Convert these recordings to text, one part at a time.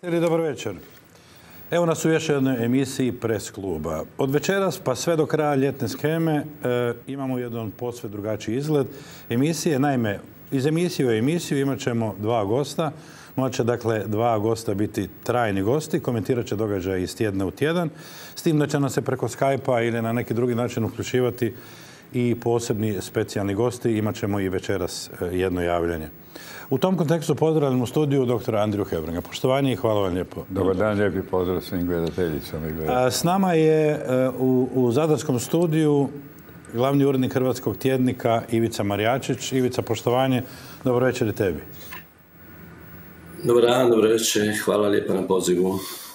Dobar večer. Evo nas u još jednoj emisiji Press kluba. Od večeras pa sve do kraja ljetne sheme imamo jedan posve drugačiji izgled emisije. Naime, iz emisije u emisiju imat ćemo dva gosta. Moće dakle dva gosta biti trajni gosti, komentirat će događaj iz tjedna u tjedan, s tim da će nam se preko Skype-a ili na neki drugi način uključivati i posebni specijalni gosti. Imat ćemo i večeras jedno javljanje. U tom kontekstu pozdravljam u studiju doktora Andriju Hebranga. Poštovanje i hvala vam lijepo. Dobar dan, lijepi pozdrav svim gledateljicama i gledateljima. S nama je u Zadarskom studiju glavni urednik Hrvatskog tjednika Ivica Marjačić. Ivica, poštovanje, dobro večer i tebi. Dobar dan, dobro večer, hvala lijepo na pozivu.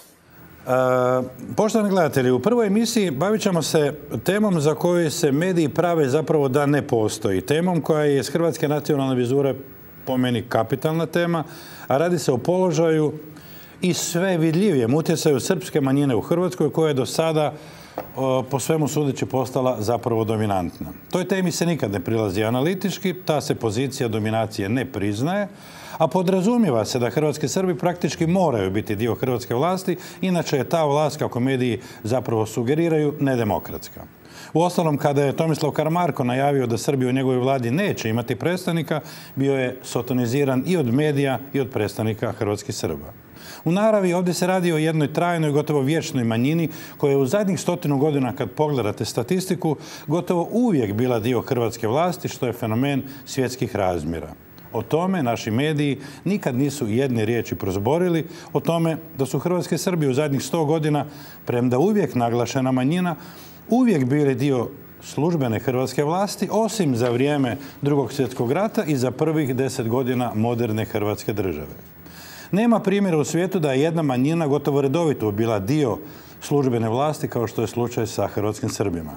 Poštovani gledatelji, u prvoj emisiji bavit ćemo se temom za koju se mediji prave zapravo da ne postoji. Temom koja je iz Hrvatske nacionalne vizure po meni kapitalna tema, a radi se o položaju i sve vidljivijem utjecaju srpske manjine u Hrvatskoj koja je do sada po svemu sudeći postala zapravo dominantna. Toj temi se nikad ne prilazi analitički, ta se pozicija dominacije ne priznaje, a podrazumijeva se da hrvatski Srbi praktički moraju biti dio hrvatske vlasti, inače je ta vlast, kako mediji zapravo sugeriraju, nedemokratska. Uostalom, kada je Tomislav Karamarko najavio da Srbi u njegovoj vladi neće imati predstavnika, bio je sotoniziran i od medija i od predstavnika hrvatskih Srba. U naravi ovdje se radi o jednoj trajnoj, gotovo vječnoj manjini koja je u zadnjih 100 godina, kad pogledate statistiku, gotovo uvijek bila dio hrvatske vlasti, što je fenomen svjetskih razmjera. O tome naši mediji nikad nisu jedne riječi prozborili, o tome da su hrvatski Srbi u zadnjih 100 godina, premda uvijek naglašena manjina, uvijek bili dio službene hrvatske vlasti, osim za vrijeme Drugog svjetskog rata i za prvih 10 godina moderne hrvatske države. Nema primjera u svijetu da je jedna manjina gotovo redovito bila dio službene vlasti, kao što je slučaj sa hrvatskim Srbima.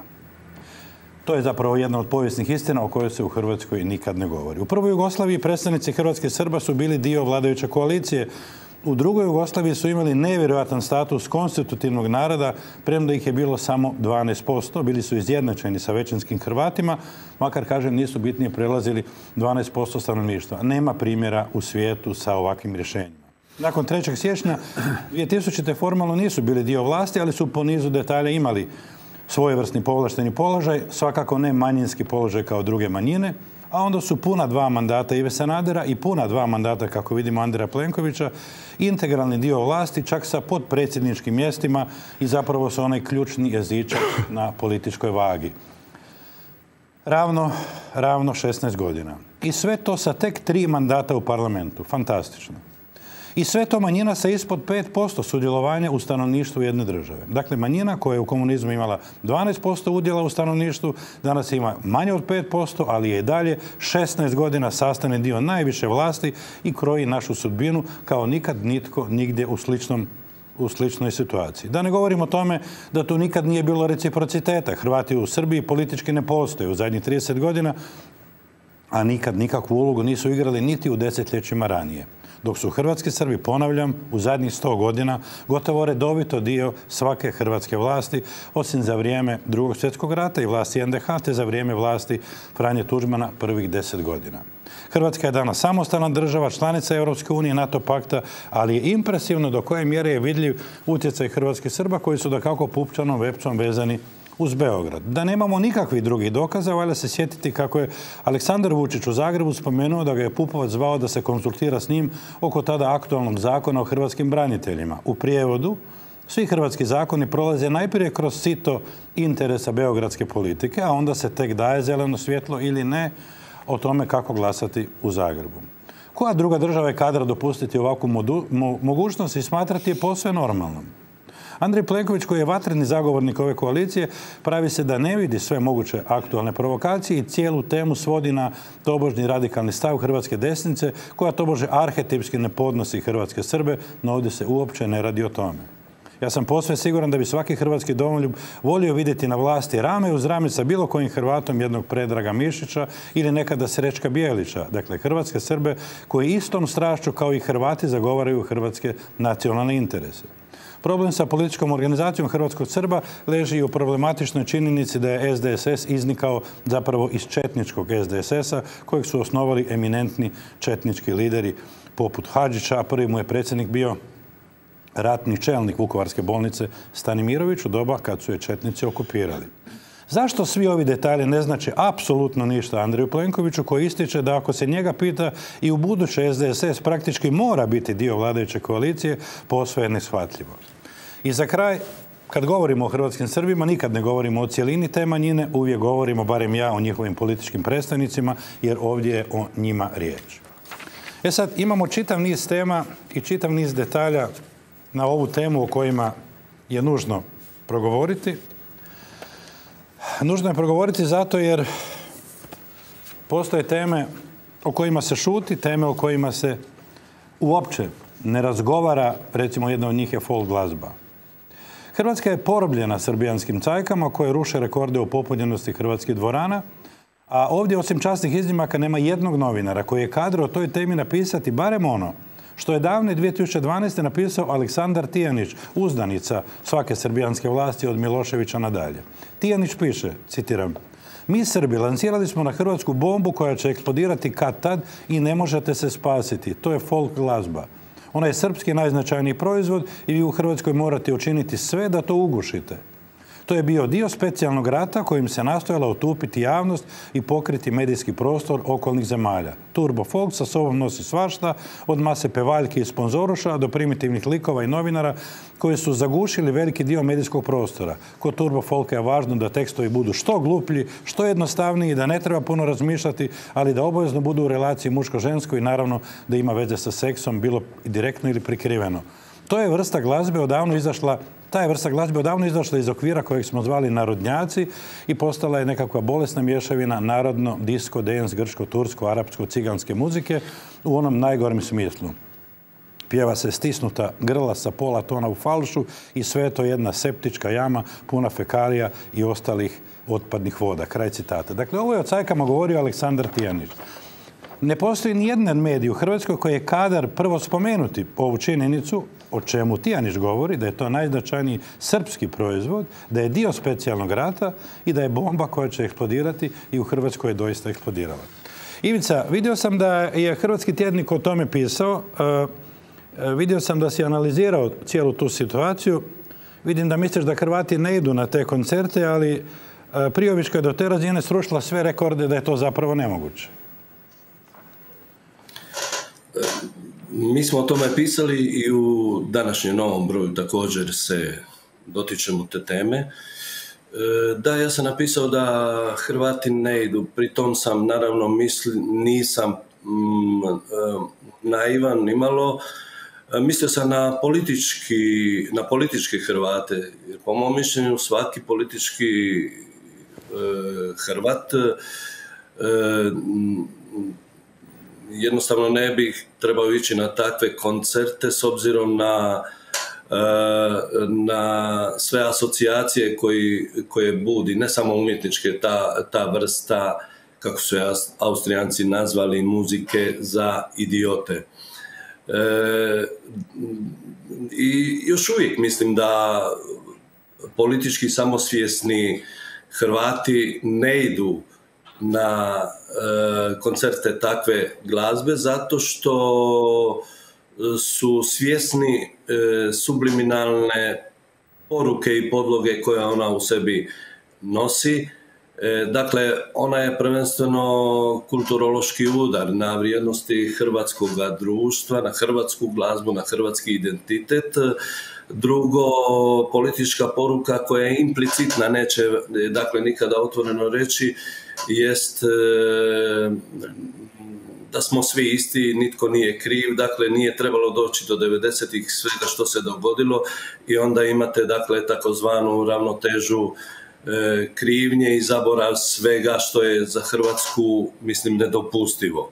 To je zapravo jedna od povijesnih istina o kojoj se u Hrvatskoj nikad ne govori. U prvoj Jugoslaviji predstavnici hrvatskih Srba su bili dio vladajuće koalicije. U drugoj Jugoslaviji su imali nevjerojatan status konstitutivnog naroda, premda ih je bilo samo 12%. Bili su izjednačeni sa većinskim Hrvatima, makar, kažem, nisu bitnije prelazili 12% stanovništva. Nema primjera u svijetu sa ovakvim rješenjima. Nakon 3. siječnja 2000. formalno nisu bili dio vlasti, ali su po nizu detalja imali svojevrsni povlašteni položaj, svakako ne manjinski položaj kao druge manjine, a onda su puna 2 mandata Ive Sanadera i puna 2 mandata, kako vidimo, Andreja Plenkovića, integralni dio vlasti, čak sa potpredsjedničkim mjestima i zapravo su onaj ključni jezičak na političkoj vagi. Ravno 16 godina. I sve to sa tek 3 mandata u parlamentu. Fantastično. I sve to manjina sa ispod 5% sudjelovanja u stanovništvu jedne države. Dakle, manjina koja je u komunizmu imala 12% udjela u stanovništvu, danas ima manje od 5%, ali je i dalje 16 godina sastavni dio najviše vlasti i kroji našu sudbinu kao nikad nitko nigdje u sličnoj situaciji. Da ne govorim o tome da tu nikad nije bilo reciprociteta. Hrvati u Srbiji politički ne postoje u zadnjih 30 godina, a nikad nikakvu ulogu nisu igrali niti u desetljećima ranije. Dok su hrvatski Srbi, ponavljam, u zadnjih 100 godina gotovo redovito dio svake hrvatske vlasti, osim za vrijeme Drugog svjetskog rata i vlasti NDH, te za vrijeme vlasti Franje Tuđmana prvih 10 godina. Hrvatska je danas samostalna država, članica Europske unije, NATO pakta, ali je impresivno do koje mjere je vidljiv utjecaj hrvatskih Srba koji su dakako pupčanom vepcom vezani uz Beograd. Da nemamo nikakvih drugih dokaza, valja se sjetiti kako je Aleksandar Vučić u Zagrebu spomenuo da ga je Pupovac zvao da se konzultira s njim oko tada aktualnog zakona o hrvatskim braniteljima. U prijevodu, svi hrvatski zakoni prolaze najprije kroz sito interesa beogradske politike, a onda se tek daje zeleno svjetlo ili ne o tome kako glasati u Zagrebu. Koja druga država je kadra dopustiti ovakvu mogućnost i smatrati je posve normalnom? Andrej Plenković, koji je vatreni zagovornik ove koalicije, pravi se da ne vidi sve moguće aktualne provokacije i cijelu temu svodi na tobožni radikalni stav hrvatske desnice, koja tobože arhetipski ne podnosi hrvatske Srbe, no ovdje se uopće ne radi o tome. Ja sam posve siguran da bi svaki hrvatski domoljub volio vidjeti na vlasti rame uz rame sa bilo kojim Hrvatom jednog Predraga Mišića ili nekada Srećka Bijelića. Dakle, hrvatske Srbe koji istom strašću kao i Hrvati zagovaraju hrvatske nacionalne interese. Problem sa političkom organizacijom hrvatskog Srba leži i u problematičnoj činjenici da je SDSS iznikao zapravo iz četničkog SDSS-a kojeg su osnovali eminentni četnički lideri poput Hadžića, a prvi mu je predsjednik bio ratni čelnik Vukovarske bolnice Stanimirović u doba kad su je četnici okupirali. Zašto svi ovi detalji ne znači apsolutno ništa Andreju Plenkoviću, koji ističe da ako se njega pita i u buduće SDSS praktički mora biti dio vladajuće koalicije, posve je neshvatljivo. I za kraj, kad govorimo o hrvatskim Srbima, nikad ne govorimo o cijelini te manjine, uvijek govorimo, barem ja, o njihovim političkim predstavnicima, jer ovdje je o njima riječ. Sad, imamo čitav niz tema i čitav niz detalja na ovu temu o kojima je nužno progovoriti. Nužno je progovoriti zato jer postoje teme o kojima se šuti, teme o kojima se uopće ne razgovara, recimo jedna od njih je folk glazba. Hrvatska je porobljena srbijanskim cajkama koje ruše rekorde o popunjenosti hrvatskih dvorana, a ovdje osim časnih iznimaka nema jednog novinara koji je kadro o toj temi napisati barem ono što je davne 2012. napisao Aleksandar Tijanić, uzdanica svake srbijanske vlasti od Miloševića nadalje. Tijanić piše, citiram, mi Srbi lansirali smo na Hrvatsku bombu koja će eksplodirati kad-tad i ne možete se spasiti. To je folk glazba. Ona je srpski najznačajniji proizvod i vi u Hrvatskoj morate učiniti sve da to ugušite. To je bio dio specijalnog rata kojim se nastojala otupiti javnost i pokriti medijski prostor okolnih zemalja. Turbo folk sa sobom nosi svašta, od mase pevaljki i sponzoruša do primitivnih likova i novinara koji su zagušili veliki dio medijskog prostora. Kod turbo folka je važno da tekstovi budu što gluplji, što jednostavniji, da ne treba puno razmišljati, ali da obavezno budu u relaciji muško-žensko i naravno da ima veze sa seksom, bilo direktno ili prikriveno. To je vrsta glazbe odavno izašla Ta je vrsta glazbe odavno izašla iz okvira kojeg smo zvali narodnjaci i postala je nekakva bolesna mješavina narodno, disko, dance, grčko, tursko, arapsko, ciganske muzike u onom najgorem smislu. Pjeva se stisnuta grla sa pola tona u falšu i sve je to jedna septička jama puna fekalija i ostalih otpadnih voda. Kraj citata. Dakle, ovo je o cajkama govorio Aleksandar Tijanić. Ne postoji ni jedan medij u Hrvatskoj koji je kadar prvo spomenuti ovu činjenicu, o čemu Tijanić govori, da je to najznačajniji srpski proizvod, da je dio specijalnog rata i da je bomba koja će eksplodirati i u Hrvatskoj je doista eksplodirala. Ivica, vidio sam da je Hrvatski tjednik o tome pisao, vidio sam da si analizirao cijelu tu situaciju, vidim da misliš da Hrvati ne idu na te koncerte, ali Priovićka je do te razine srušila sve rekorde da je to zapravo nemoguće. Mi smo o tome pisali i u današnjem novom broju također se dotičemo te teme. Da, ja sam napisao da Hrvati ne idu, pri tom sam naravno nisam naivan nimalo, mislio sam na politički Hrvate, jer po mom mišljenju svaki politički Hrvat jednostavno ne bih trebao ići na takve koncerte s obzirom na sve asocijacije koje budi, ne samo umjetničke, ta vrsta, kako su je Austrijanci nazvali, muzike za idiote. I još uvijek mislim da politički samosvjesni Hrvati ne idu na koncerte takve glazbe zato što su svjesni subliminalne poruke i podloge koje ona u sebi nosi. Dakle, ona je prvenstveno kulturološki udar na vrijednosti hrvatskog društva, na hrvatsku glazbu, na hrvatski identitet. Drugo, politička poruka koja je implicitna, neće dakle nikada otvoreno reći, jest da smo svi isti, nitko nije kriv, dakle nije trebalo doći do 90-ih svega što se dogodilo i onda imate dakle takozvanu ravnotežu krivnje i zaborav svega što je za Hrvatsku, mislim, nedopustivo.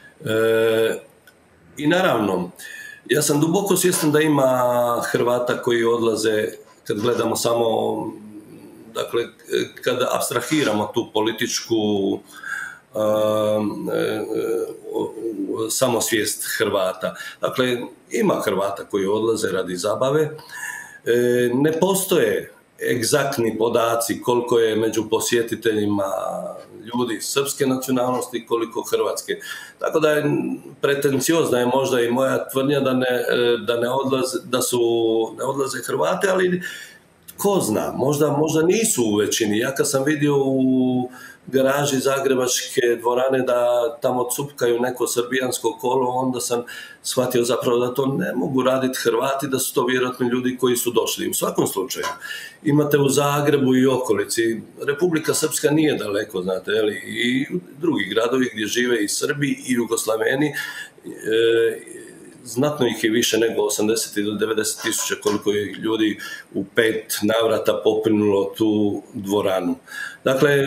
I naravno, ja sam duboko svjestan da ima Hrvata koji odlaze, kad gledamo samo, dakle, kada apstrahiramo tu političku samosvijest Hrvata. Dakle, ima Hrvata koji odlaze radi zabave. Ne postoje egzaktni podaci koliko je među posjetiteljima ljudi srpske nacionalnosti, koliko hrvatske. Tako da je pretenciozna je možda i moja tvrdnja da ne odlaze Hrvati, ali ko zna, možda nisu u većini. Ja kad sam vidio u garaži Zagrebačke dvorane da tamo cupkaju neko srbijansko kolo, onda sam shvatio zapravo da to ne mogu raditi Hrvati, da su to vjerojatno ljudi koji su došli. U svakom slučaju, imate u Zagrebu i okolici, Republika Srpska nije daleko, znate, i drugi gradovi gdje žive i Srbi i Jugoslaveni, znatno ih je više nego 80 ili 90 tisuća koliko je ljudi u 5 navrata popunilo tu dvoranu. Dakle,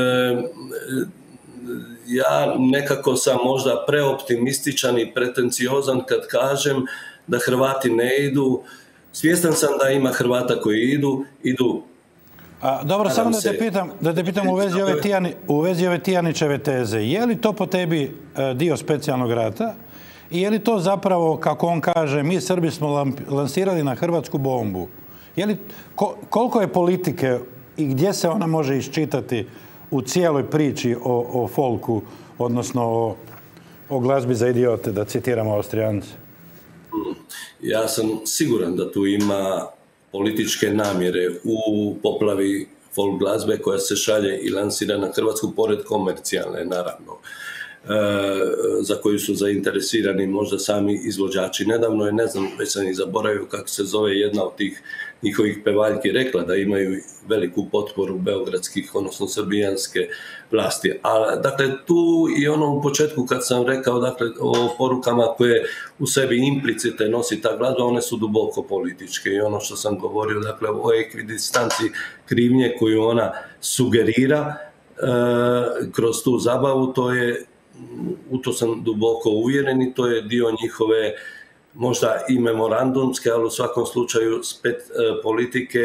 ja nekako sam možda preoptimističan i pretenciozan kad kažem da Hrvati ne idu. Svjestan sam da ima Hrvata koji idu. Dobro, samo da te pitam u vezi ove Tijanićeve teze. Je li to po tebi dio specijalnog rata? I je li to zapravo, kako on kaže, mi Srbi smo lansirali na hrvatsku bombu? Koliko je politike i gdje se ona može iščitati u cijeloj priči o folku, odnosno o glazbi za idiote, da citiramo Austrijance? Ja sam siguran da tu ima političke namjere u poplavi folk glazbe koja se šalje i lansira na Hrvatsku, pored komercijalne, naravno, za koju su zainteresirani možda sami izvođači. Nedavno je, ne znam, već sam i zaboravio kako se zove, jedna od tih njihovih pevaljki rekla da imaju veliku potporu beogradskih, odnosno srbijanske vlasti. A dakle, tu i ono u početku kad sam rekao, dakle, o porukama koje u sebi implicite nosi ta glazba, one su duboko političke, i ono što sam govorio, dakle, o ekvidistanci krivnje koju ona sugerira kroz tu zabavu, to je, u to sam duboko uvjeren, i to je dio njihove možda i memorandumske, ali u svakom slučaju politike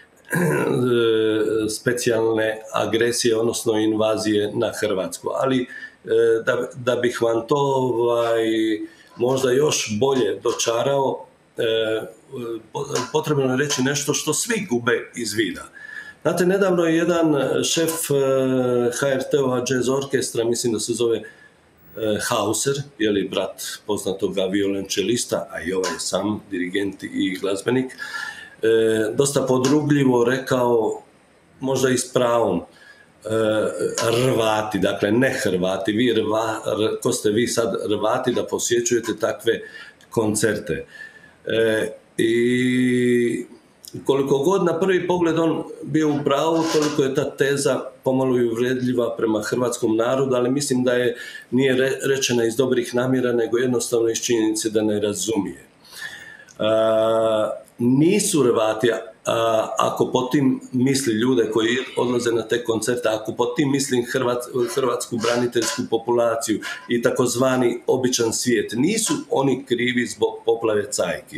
specijalne agresije, odnosno invazije na Hrvatsku. Ali da bih vam to možda još bolje dočarao, potrebno je reći nešto što svi gube iz vida. Znate, nedavno je jedan šef HRT-ova jazz orkestra, mislim da se zove Hauser, je li brat poznatoga violončelista, a i ovaj je sam dirigent i glazbenik, dosta podrugljivo rekao, možda i s pravom, Rvati, dakle ne Hrvati, ko ste vi sad Rvati da posjećujete takve koncerte. I koliko god na prvi pogled on bio u pravu, toliko je ta teza pomalo i uvredljiva prema hrvatskom narodu, ali mislim da nije rečena iz dobrih namjera, nego jednostavno iz činjenice da ne razumije. Nisu Hrvati, ako po tim misli ljude koji odlaze na te koncerte, ako po tim mislim hrvatsku braniteljsku populaciju i takozvani običan svijet, nisu oni krivi zbog poplave cajki.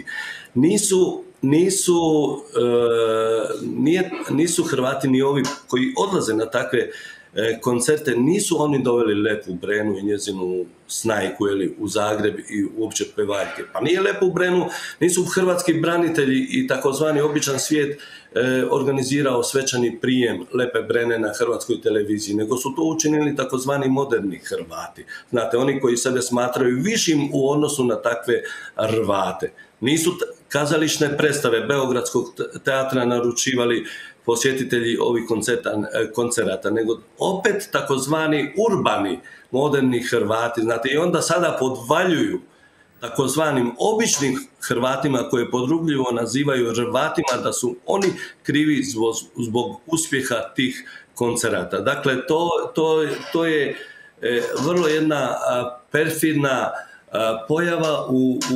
Nisu Hrvati ni ovi koji odlaze na takve koncerte, nisu oni doveli Lepu Brenu i njezinu snajku u Zagreb i uopće pevaljke. Pa nije Lepu Brenu, nisu hrvatski branitelji i takozvani običan svijet organizirao svečani prijem Lepe Brene na hrvatskoj televiziji, nego su to učinili takozvani moderni Hrvati. Znate, oni koji sebe smatraju višim u odnosu na takve Hrvate. Nisu kazališne predstave Beogradskog teatra naručivali posjetitelji ovih koncerata, nego opet takozvani urbani moderni Hrvati. Znate, i onda sada podvaljuju takozvanim običnim Hrvatima koje podrugljivo nazivaju Hrvatima da su oni krivi zbog uspjeha tih koncerata. Dakle, to je vrlo jedna perfidna pojava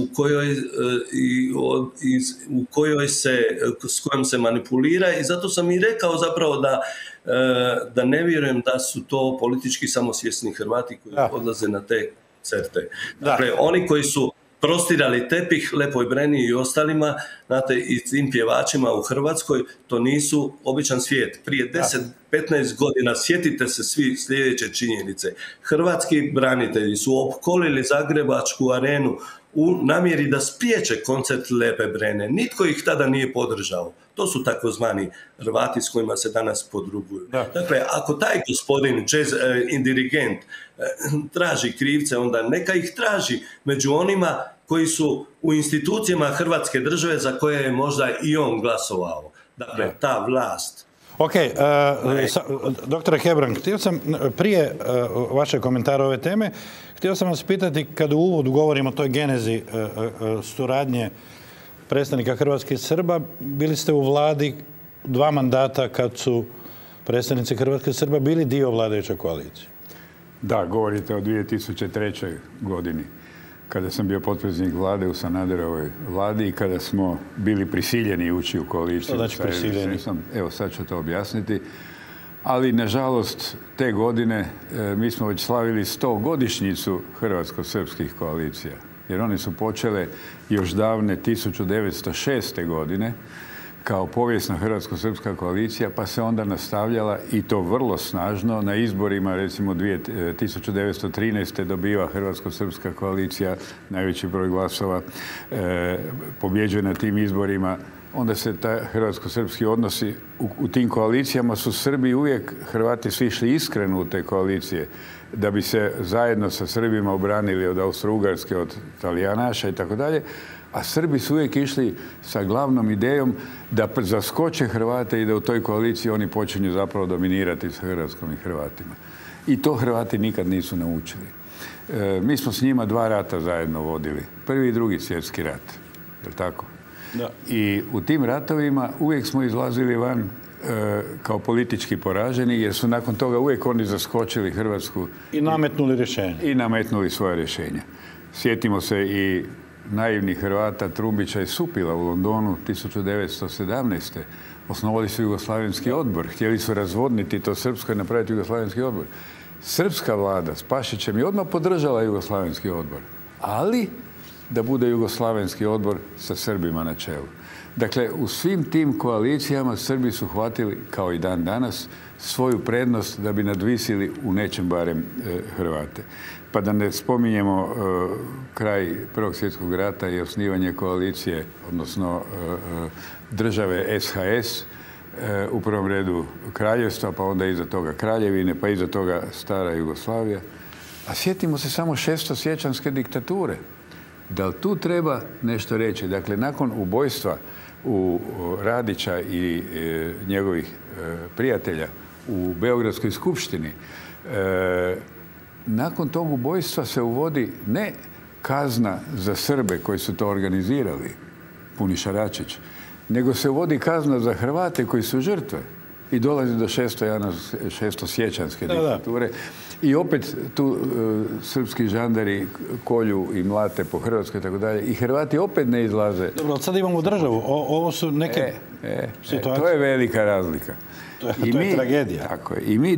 s kojom se manipulira, i zato sam i rekao zapravo da ne vjerujem da su to politički samosvjesni Hrvati koji odlaze na te koncerte. Dakle, oni koji su prostirali tepih Lepoj Breni i ostalima, znate, i tim pjevačima u Hrvatskoj, to nisu običan svijet. Prije 10-15 godina, sjetite se svi sljedeće činjenice. Hrvatski branitelji su opkolili Zagrebačku arenu u namjeri da spriječe koncert Lepe Brene. Nitko ih tada nije podržao. To su takozvani Hrvati s kojima se danas podruguju. Dakle, ako taj gospodin, dirigent, traži krivce, onda neka ih traži među onima koji su u institucijama Hrvatske države za koje je možda i on glasovao. Dakle, ta vlast. Ok, doktore Hebrang, htio sam prije vašeg komentara ove teme, htio sam vas pitati, kad u uvodu govorimo o toj genezi suradnje predstavnika hrvatskih Srba, bili ste u vladi 2 mandata kad su predstavnici hrvatskih Srba bili dio vladajuće koalicije. Da, govorite o 2003. godini, kada sam bio potpredsjednik vlade u Sanaderovoj vladi i kada smo bili prisiljeni ući u koaliciju. Što znači prisiljeni? Evo, sad ću to objasniti. Ali, nažalost, te godine mi smo već slavili 100-godišnjicu hrvatsko-srpskih koalicija. Jer one su počele još davne 1906. godine kao povijesna hrvatsko-srpska koalicija, pa se onda nastavljala i to vrlo snažno. Na izborima, recimo 1913. dobiva hrvatsko-srpska koalicija najveći broj glasova, pobjeđuje na tim izborima. Onda se hrvatsko-srpski odnosi u tim koalicijama su Srbi uvijek, Hrvati su išli iskreno u te koalicije da bi se zajedno sa Srbima obranili od Austro-Ugarske, od Talijanaša i tako dalje. A Srbi su uvijek išli sa glavnom idejom da zaskoče Hrvate i da u toj koaliciji oni počinju zapravo dominirati s Hrvatskom i Hrvatima. I to Hrvati nikad nisu naučili. Mi smo s njima 2 rata zajedno vodili. Prvi i drugi svjetski rat. Je li tako? Da. I u tim ratovima uvijek smo izlazili van kao politički poraženi, jer su nakon toga uvijek oni zaskočili Hrvatsku. I nametnuli rješenje. I nametnuli svoje rješenja. Sjetimo se i naivnih Hrvata Trumbića i Supila u Londonu 1917. Osnovali su Jugoslavenski odbor. Htjeli su razvodniti to srpsko i napraviti Jugoslavenski odbor. Srpska vlada s Pašićem je odmah podržala Jugoslavenski odbor. Ali da bude Jugoslavenski odbor sa Srbima na čelu. Dakle, u svim tim koalicijama Srbi su hvatili, kao i dan danas, svoju prednost da bi nadvisili u nečem barem Hrvate. Pa da ne spominjemo kraj Prvog svjetskog rata i osnivanje koalicije, odnosno države SHS, u prvom redu kraljevstva, pa onda iza toga Kraljevine, pa iza toga stara Jugoslavija. A sjetimo se samo šestosiječanske diktature. Da li tu treba nešto reći? Dakle, nakon ubojstva u Radića i njegovih prijatelja u Beogradskoj skupštini, nakon tog ubojstva se uvodi ne kazna za Srbe koji su to organizirali, Puniša Račić, nego se uvodi kazna za Hrvate koji su žrtve. I dolazi do šestosiječanske diktature. I opet tu srpski žandari kolju i mlate po Hrvatskoj i tako dalje. I Hrvati opet ne izlaze. Dobro, ali sad imamo državu. Ovo su neke situacije. To je velika razlika. To je tragedija. Tako je. I mi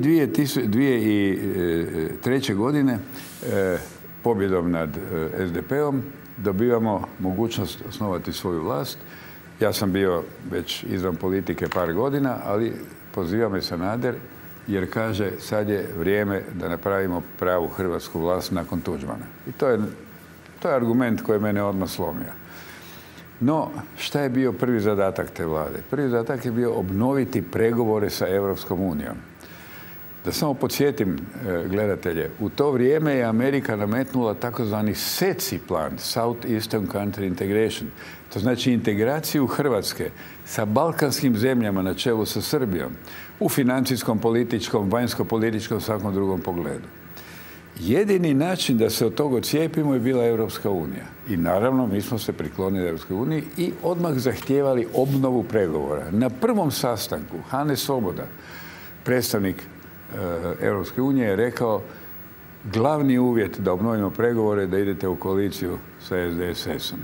2003. godine pobjedom nad SDP-om dobivamo mogućnost osnovati svoju vlast. Ja sam bio već izvan politike par godina, ali poziva me Sanader jer kaže sad je vrijeme da napravimo pravu hrvatsku vlast nakon Tuđmana. I to je argument koji je mene odmah slomio. No, šta je bio prvi zadatak te vlade? Prvi zadatak je bio obnoviti pregovore sa Europskom unijom. Da samo podsjetim gledatelje, u to vrijeme je Amerika nametnula takozvani SECI plan, South Eastern Country Integration. To znači integraciju Hrvatske sa balkanskim zemljama na čelu sa Srbijom u financijskom, političkom, vanjsko-političkom, svakom drugom pogledu. Jedini način da se od toga odcijepimo je bila Europska unija. I naravno, mi smo se priklonili Europskoj uniji i odmah zahtijevali obnovu pregovora. Na prvom sastanku Hane Svoboda, predstavnik Europske unije, je rekao glavni uvjet da obnovimo pregovore je da idete u koaliciju sa SDSS-om.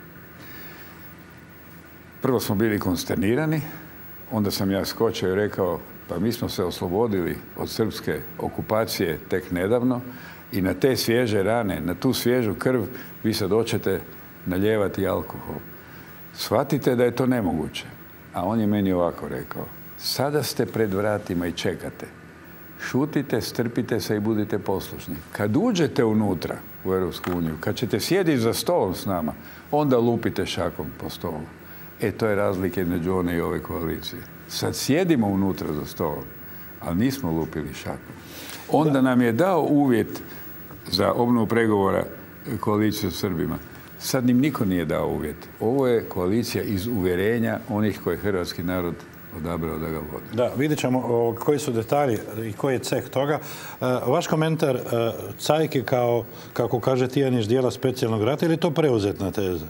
Prvo smo bili konsternirani, onda sam ja skočio i rekao pa mi smo se oslobodili od srpske okupacije tek nedavno i na te svježe rane, na tu svježu krv vi sad hoćete naljevati alkohol. Shvatite da je to nemoguće. A on je meni ovako rekao, sada ste pred vratima i čekate. Šutite, strpite se i budite poslušni. Kad uđete unutra u Europsku uniju, kad ćete sjediti za stolom s nama, onda lupite šakom po stolu. To je razlika između one i ove koalicije. Sad sjedimo unutra za stolom, ali nismo lupili šakom. Onda nam je dao uvjet za obnovu pregovora koaliciju s Srbima. Sad im niko nije dao uvjet. Ovo je koalicija iz uvjerenja onih koje hrvatski narod odabrao da ga vodi. Da, vidjet ćemo koji su detalji i koji je ceh toga. Vaš komentar, Cajke kao, kako kaže Tijanić, dijela specijalnog rata, ili je to preuzetna teza?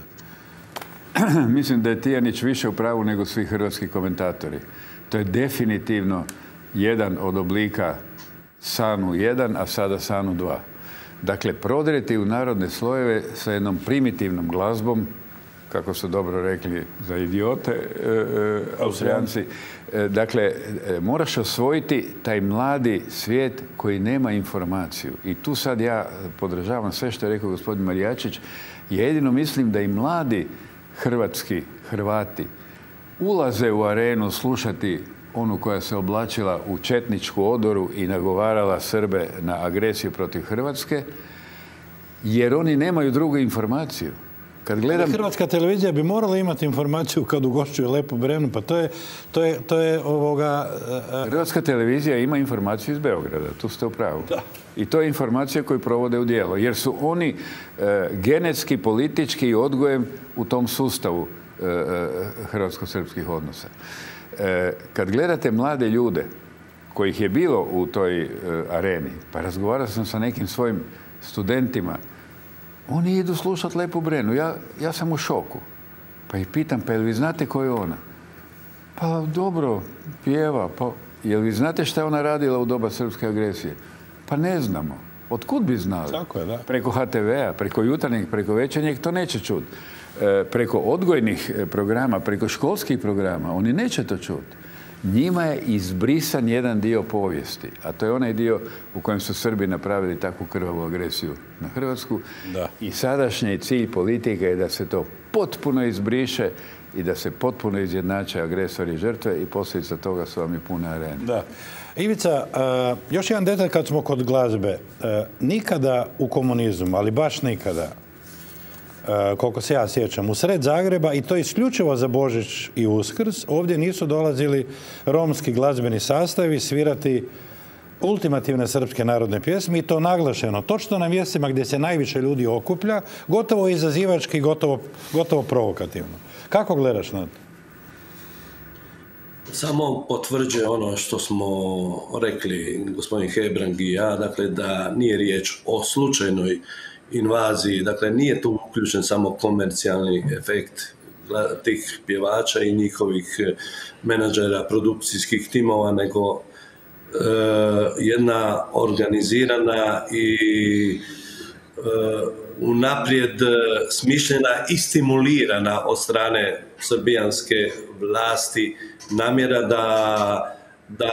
Mislim da je Tijanić više u pravu nego svi hrvatski komentatori. To je definitivno jedan od oblika Sanu 1, a sada Sanu 2. Dakle, prodreti u narodne slojeve sa jednom primitivnom glazbom, kako su dobro rekli za idiote Austrijanci. Dakle, moraš osvojiti taj mladi svijet koji nema informaciju. I tu sad ja podržavam sve što je rekao gospodin Marijačić. Jedino mislim da i mladi Hrvati ulaze u arenu slušati onu koja se oblačila u četničku odoru i nagovarala Srbe na agresiju protiv Hrvatske, jer oni nemaju drugu informaciju. Kad gledam... Hrvatska televizija bi morala imati informaciju kad ugošćuje Lepu Brenu, pa to je ovoga... Hrvatska televizija ima informaciju iz Beograda, tu ste u pravu. Da. I to je informacija koju provode u djelo, jer su oni genetski, politički i odgojem u tom sustavu hrvatsko-srpskih odnosa. Kad gledate mlade ljude, kojih je bilo u toj areni, pa razgovarao sam sa nekim svojim studentima, oni idu slušati Lepu Brenu. Ja sam u šoku. Pa ih pitam, pa jel vi znate ko je ona? Pa dobro, pjeva. Pa jel vi znate šta je ona radila u doba srpske agresije? Pa ne znamo. Otkud bi znali? Tako je, da. Preko HTV-a, preko jutarnjeg, preko večernjeg, to neće čuti. Preko odgojnih programa, preko školskih programa, oni neće to čuti. Njima je izbrisan jedan dio povijesti, a to je onaj dio u kojem su Srbi napravili takvu krvavu agresiju na Hrvatsku. Da. I sadašnji cilj politike je da se to potpuno izbriše i da se potpuno izjednače agresori i žrtve i posljedica toga su vam i pune arene. Da. Ivica, još jedan detalj kad smo kod glazbe. Nikada u komunizmu, ali baš nikada, koliko se ja sjećam, u sred Zagreba, i to isključivo za Božić i Uskrs, ovdje nisu dolazili romski glazbeni sastavi svirati ultimativne srpske narodne pjesme, i to naglašeno. Točno na mjestima gdje se najviše ljudi okuplja, gotovo izazivački, gotovo provokativno. Kako gledaš na to? Samo potvrđuje ono što smo rekli gospodin Hebrang i ja, dakle da nije riječ o slučajnoj invaziji, dakle nije tu uključen samo komercijalni efekt tih pjevača i njihovih menadžera, produkcijskih timova, nego jedna organizirana i unaprijed smišljena i stimulirana od strane srbijanske vlasti namjera da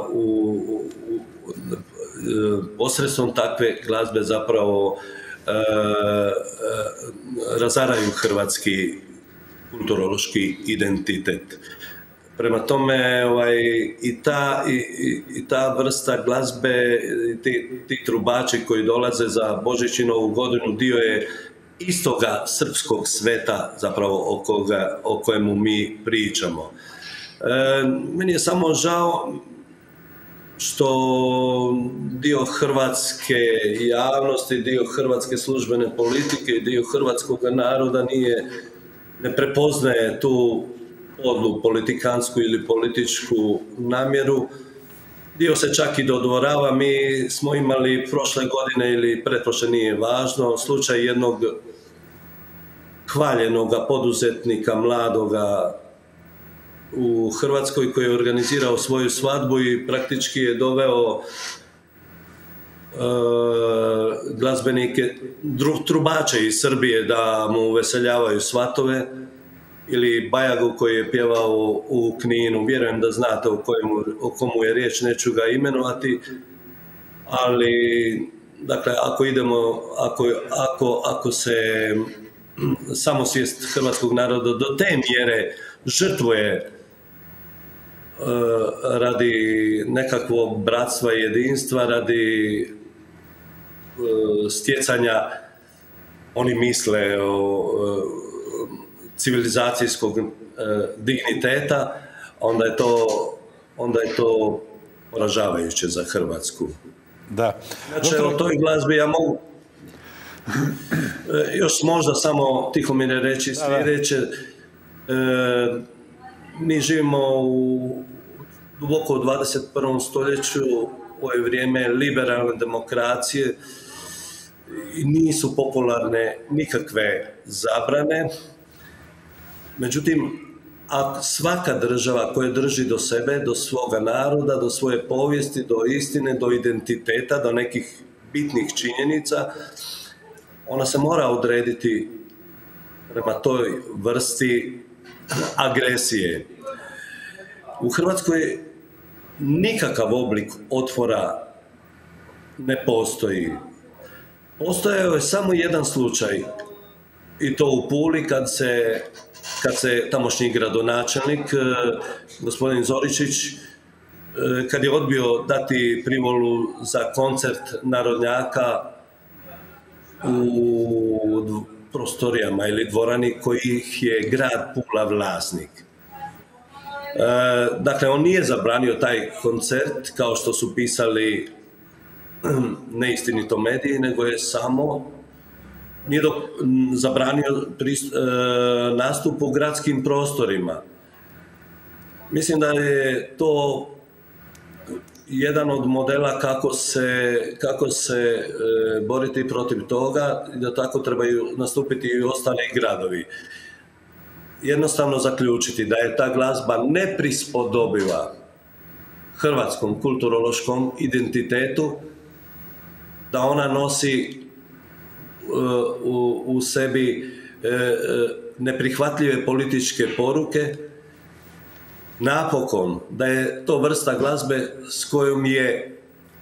posredstvom takve glazbe zapravo razaraju hrvatski kulturološki identitet. Prema tome i ta vrsta glazbe, ti trubači koji dolaze za Božić i Novu godinu dio je istoga srpskog sveta zapravo o kojemu mi pričamo. Meni je samo žao što dio hrvatske javnosti, dio hrvatske službene politike i dio hrvatskog naroda ne prepoznaje tu podlu politikansku ili političku namjeru. Dio se čak i dodvorava. Mi smo imali prošle godine ili pretprošle, nije važno, slučaj jednog hvaljenoga poduzetnika, mladoga u Hrvatskoj, koji je organizirao svoju svadbu i praktički je doveo glazbenike, trubače iz Srbije da mu uveseljavaju svatove, ili Bajagu koji je pjevao u Kninu. Vjerujem da znate o komu je riječ, neću ga imenovati, ali dakle ako se samosvijest hrvatskog naroda do te mjere žrtvuje radi nekakvog bratstva i jedinstva, radi stjecanja, oni misle, civilizacijskog digniteta, onda je to poražavajuće za Hrvatsku. Da. Znači, o toj glazbi ja mogu još možda samo Tihomire reći sljedeće. Mi živimo duboko u 21. stoljeću, ovo je vrijeme liberalne demokracije i nisu popularne nikakve zabrane. Međutim, a svaka država koja drži do sebe, do svoga naroda, do svoje povijesti, do istine, do identiteta, do nekih bitnih činjenica, ona se mora odrediti prema toj vrsti agresije. U Hrvatskoj nikakav oblik otpora ne postoji. Postojao je samo jedan slučaj, i to u Puli, kad se tamošnji gradonačelnik, gospodin Zoričić, kad je odbio dati privolu za koncert narodnjaka u prostorijama ili dvorani kojih je grad Pula vlasnik. Dakle, on nije zabranio taj koncert, kao što su pisali neistinito mediji, nego je samo nije zabranio nastup u gradskim prostorima. Mislim da je to jedan od modela kako se boriti protiv toga i da tako trebaju nastupiti i ostali gradovi. Jednostavno zaključiti da je ta glazba neprispodobiva hrvatskom kulturološkom identitetu, da ona nosi u sebi neprihvatljive političke poruke, napokon da je to vrsta glazbe s kojom je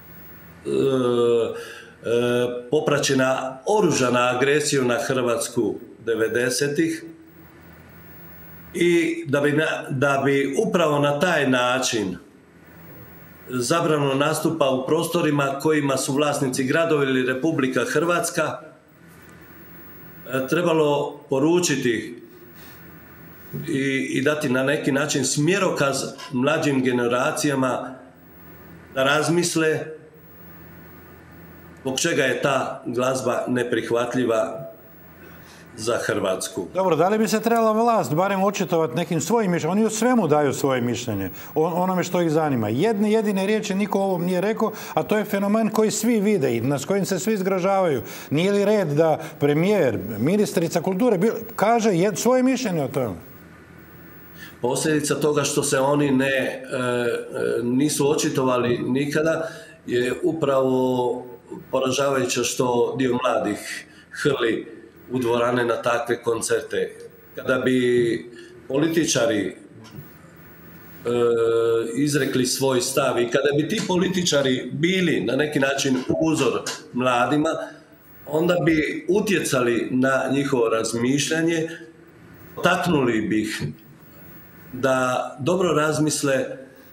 popraćena oružana agresija na Hrvatsku 90-ih i da bi upravo na taj način zabranu nastupa u prostorima kojima su vlasnici gradovi ili Republika Hrvatska trebalo poručiti i dati na neki način smjerokaz mlađim generacijama da razmisle zbog čega je ta glazba neprihvatljiva za Hrvatsku. Dobro, da li bi se trebala vlast barem očitovati nekim svojim mišljenjem? Oni u svemu daju svoje mišljenje, onome što ih zanima. Jedine riječi niko o ovom nije rekao, a to je fenomen koji svi vide i s kojim se svi zgražavaju. Nije li red da premijer, ministrica kulture kaže svoje mišljenje o tome? Posljedica toga što se oni nisu očitovali nikada je upravo poražavajuće što dio mladih hrli u dvorane na takve koncerte. Kada bi političari izrekli svoj stav i kada bi ti političari bili na neki način uzor mladima, onda bi utjecali na njihovo razmišljanje, taknuli bi ih da dobro razmisle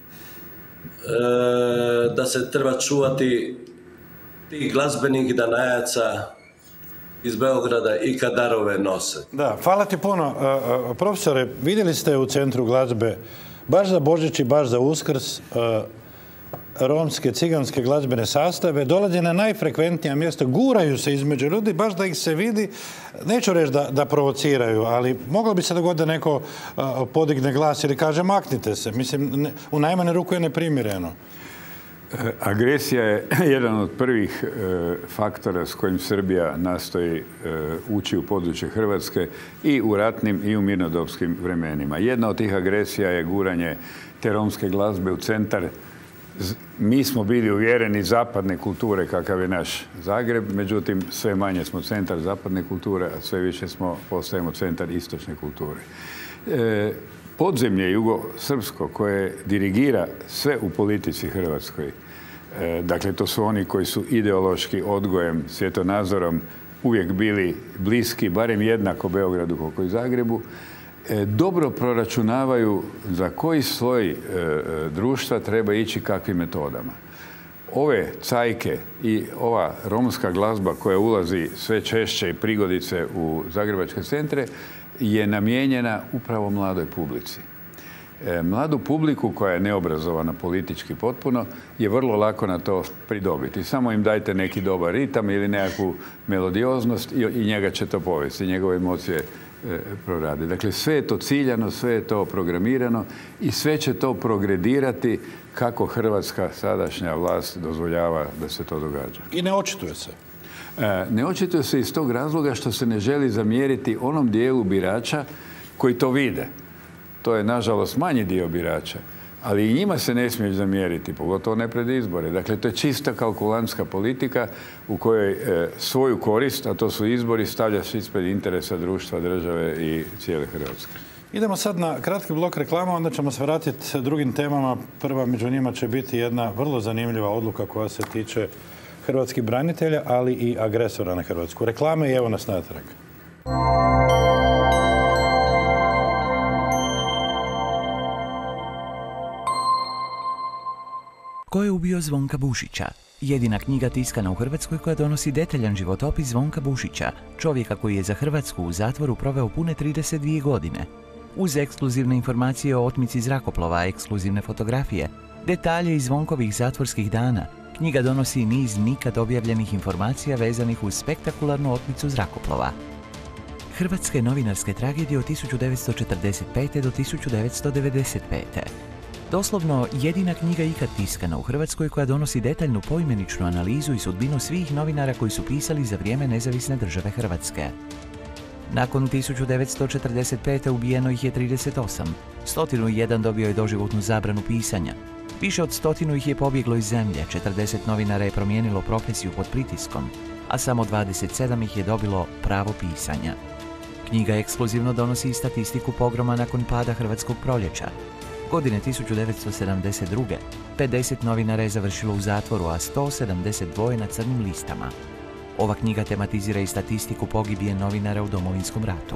da se treba čuvati tih glazbenih danajaca iz Beograda i kad darove nose. Da, hvala ti puno. Profesore, vidjeli ste u Centru glazbe baš za Božić i baš za Uskrs romske, ciganske glazbene sastave, dolaze na najfrekventnija mjesta, guraju se između ljudi, baš da ih se vidi, neću reći da provociraju, ali moglo bi se dogoditi da neko podigne glas ili kaže maknite se. Mislim, u najmanju ruku je neprimjereno. Agresija je jedan od prvih faktora s kojim Srbija nastoji ući u područje Hrvatske i u ratnim i u mirnodopskim vremenima. Jedna od tih agresija je guranje te romske glazbe u centar. Mi smo bili uvjereni zapadne kulture kakav je naš Zagreb, međutim sve manje smo centar zapadne kulture, a sve više postajemo centar istočne kulture. Podzemlje jugosrpsko koje dirigira sve u politici hrvatskoj, dakle to su oni koji su ideološki odgojem, svjetonazorom uvijek bili bliski, barem jednako Beogradu koliko i Zagrebu, dobro proračunavaju za koji sloj društva treba ići kakvim metodama. Ove cajke i ova romska glazba koja ulazi sve češće i prigodice u zagrebačke centre je namijenjena upravo mladoj publici. Mladu publiku koja je neobrazovana politički potpuno je vrlo lako na to pridobiti. Samo im dajte neki dobar ritam ili nekakvu melodioznost i njega će to povesti, njegove emocije prorade. Dakle, sve je to ciljano, sve je to programirano i sve će to progredirati kako hrvatska sadašnja vlast dozvoljava da se to događa. I ne očituje se. Ne očituje se iz tog razloga što se ne želi zamjeriti onom dijelu birača koji to vide. To je, nažalost, manji dio birača, ali i njima se ne smije zamjeriti, pogotovo ne pred izbore. Dakle, to je čista kalkulantska politika u kojoj svoju korist, a to su izbori, stavljaš ispred interesa društva, države i cijele Hrvatske. Idemo sad na kratki blok reklama, onda ćemo se vratiti drugim temama. Prva među njima će biti jedna vrlo zanimljiva odluka koja se tiče hrvatskih branitelja, ali i agresora na Hrvatsku. Reklame i evo nas natrag. Ko je ubio Zvonka Bušića? Jedina knjiga tiskana u Hrvatskoj koja donosi detaljan životopis Zvonka Bušića, čovjeka koji je za Hrvatsku u zatvoru proveo pune 32 godine. Uz ekskluzivne informacije o otmici zrakoplova, ekskluzivne fotografije, detalje iz Zvonkovih zatvorskih dana, knjiga donosi niz nikad objavljenih informacija vezanih uz spektakularnu otmicu zrakoplova. Hrvatske novinarske tragedije od 1945. do 1995. Doslovno jedina knjiga ikad tiskana u Hrvatskoj koja donosi detaljnu poimeničnu analizu i sudbinu svih novinara koji su pisali za vrijeme nezavisne države Hrvatske. Nakon 1945. ubijeno ih je 38, 101 dobio je doživotnu zabranu pisanja. Više od 100 ih je pobjeglo iz zemlje, 40 novinara je promijenilo profesiju pod pritiskom, a samo 27 ih je dobilo pravo pisanja. Knjiga ekskluzivno donosi i statistiku pogroma nakon pada Hrvatskog proljeća. Godine 1972. 50 novinara je završilo u zatvoru, a 172 na crnim listama. Ova knjiga tematizira i statistiku pogibije novinara u Domovinskom ratu.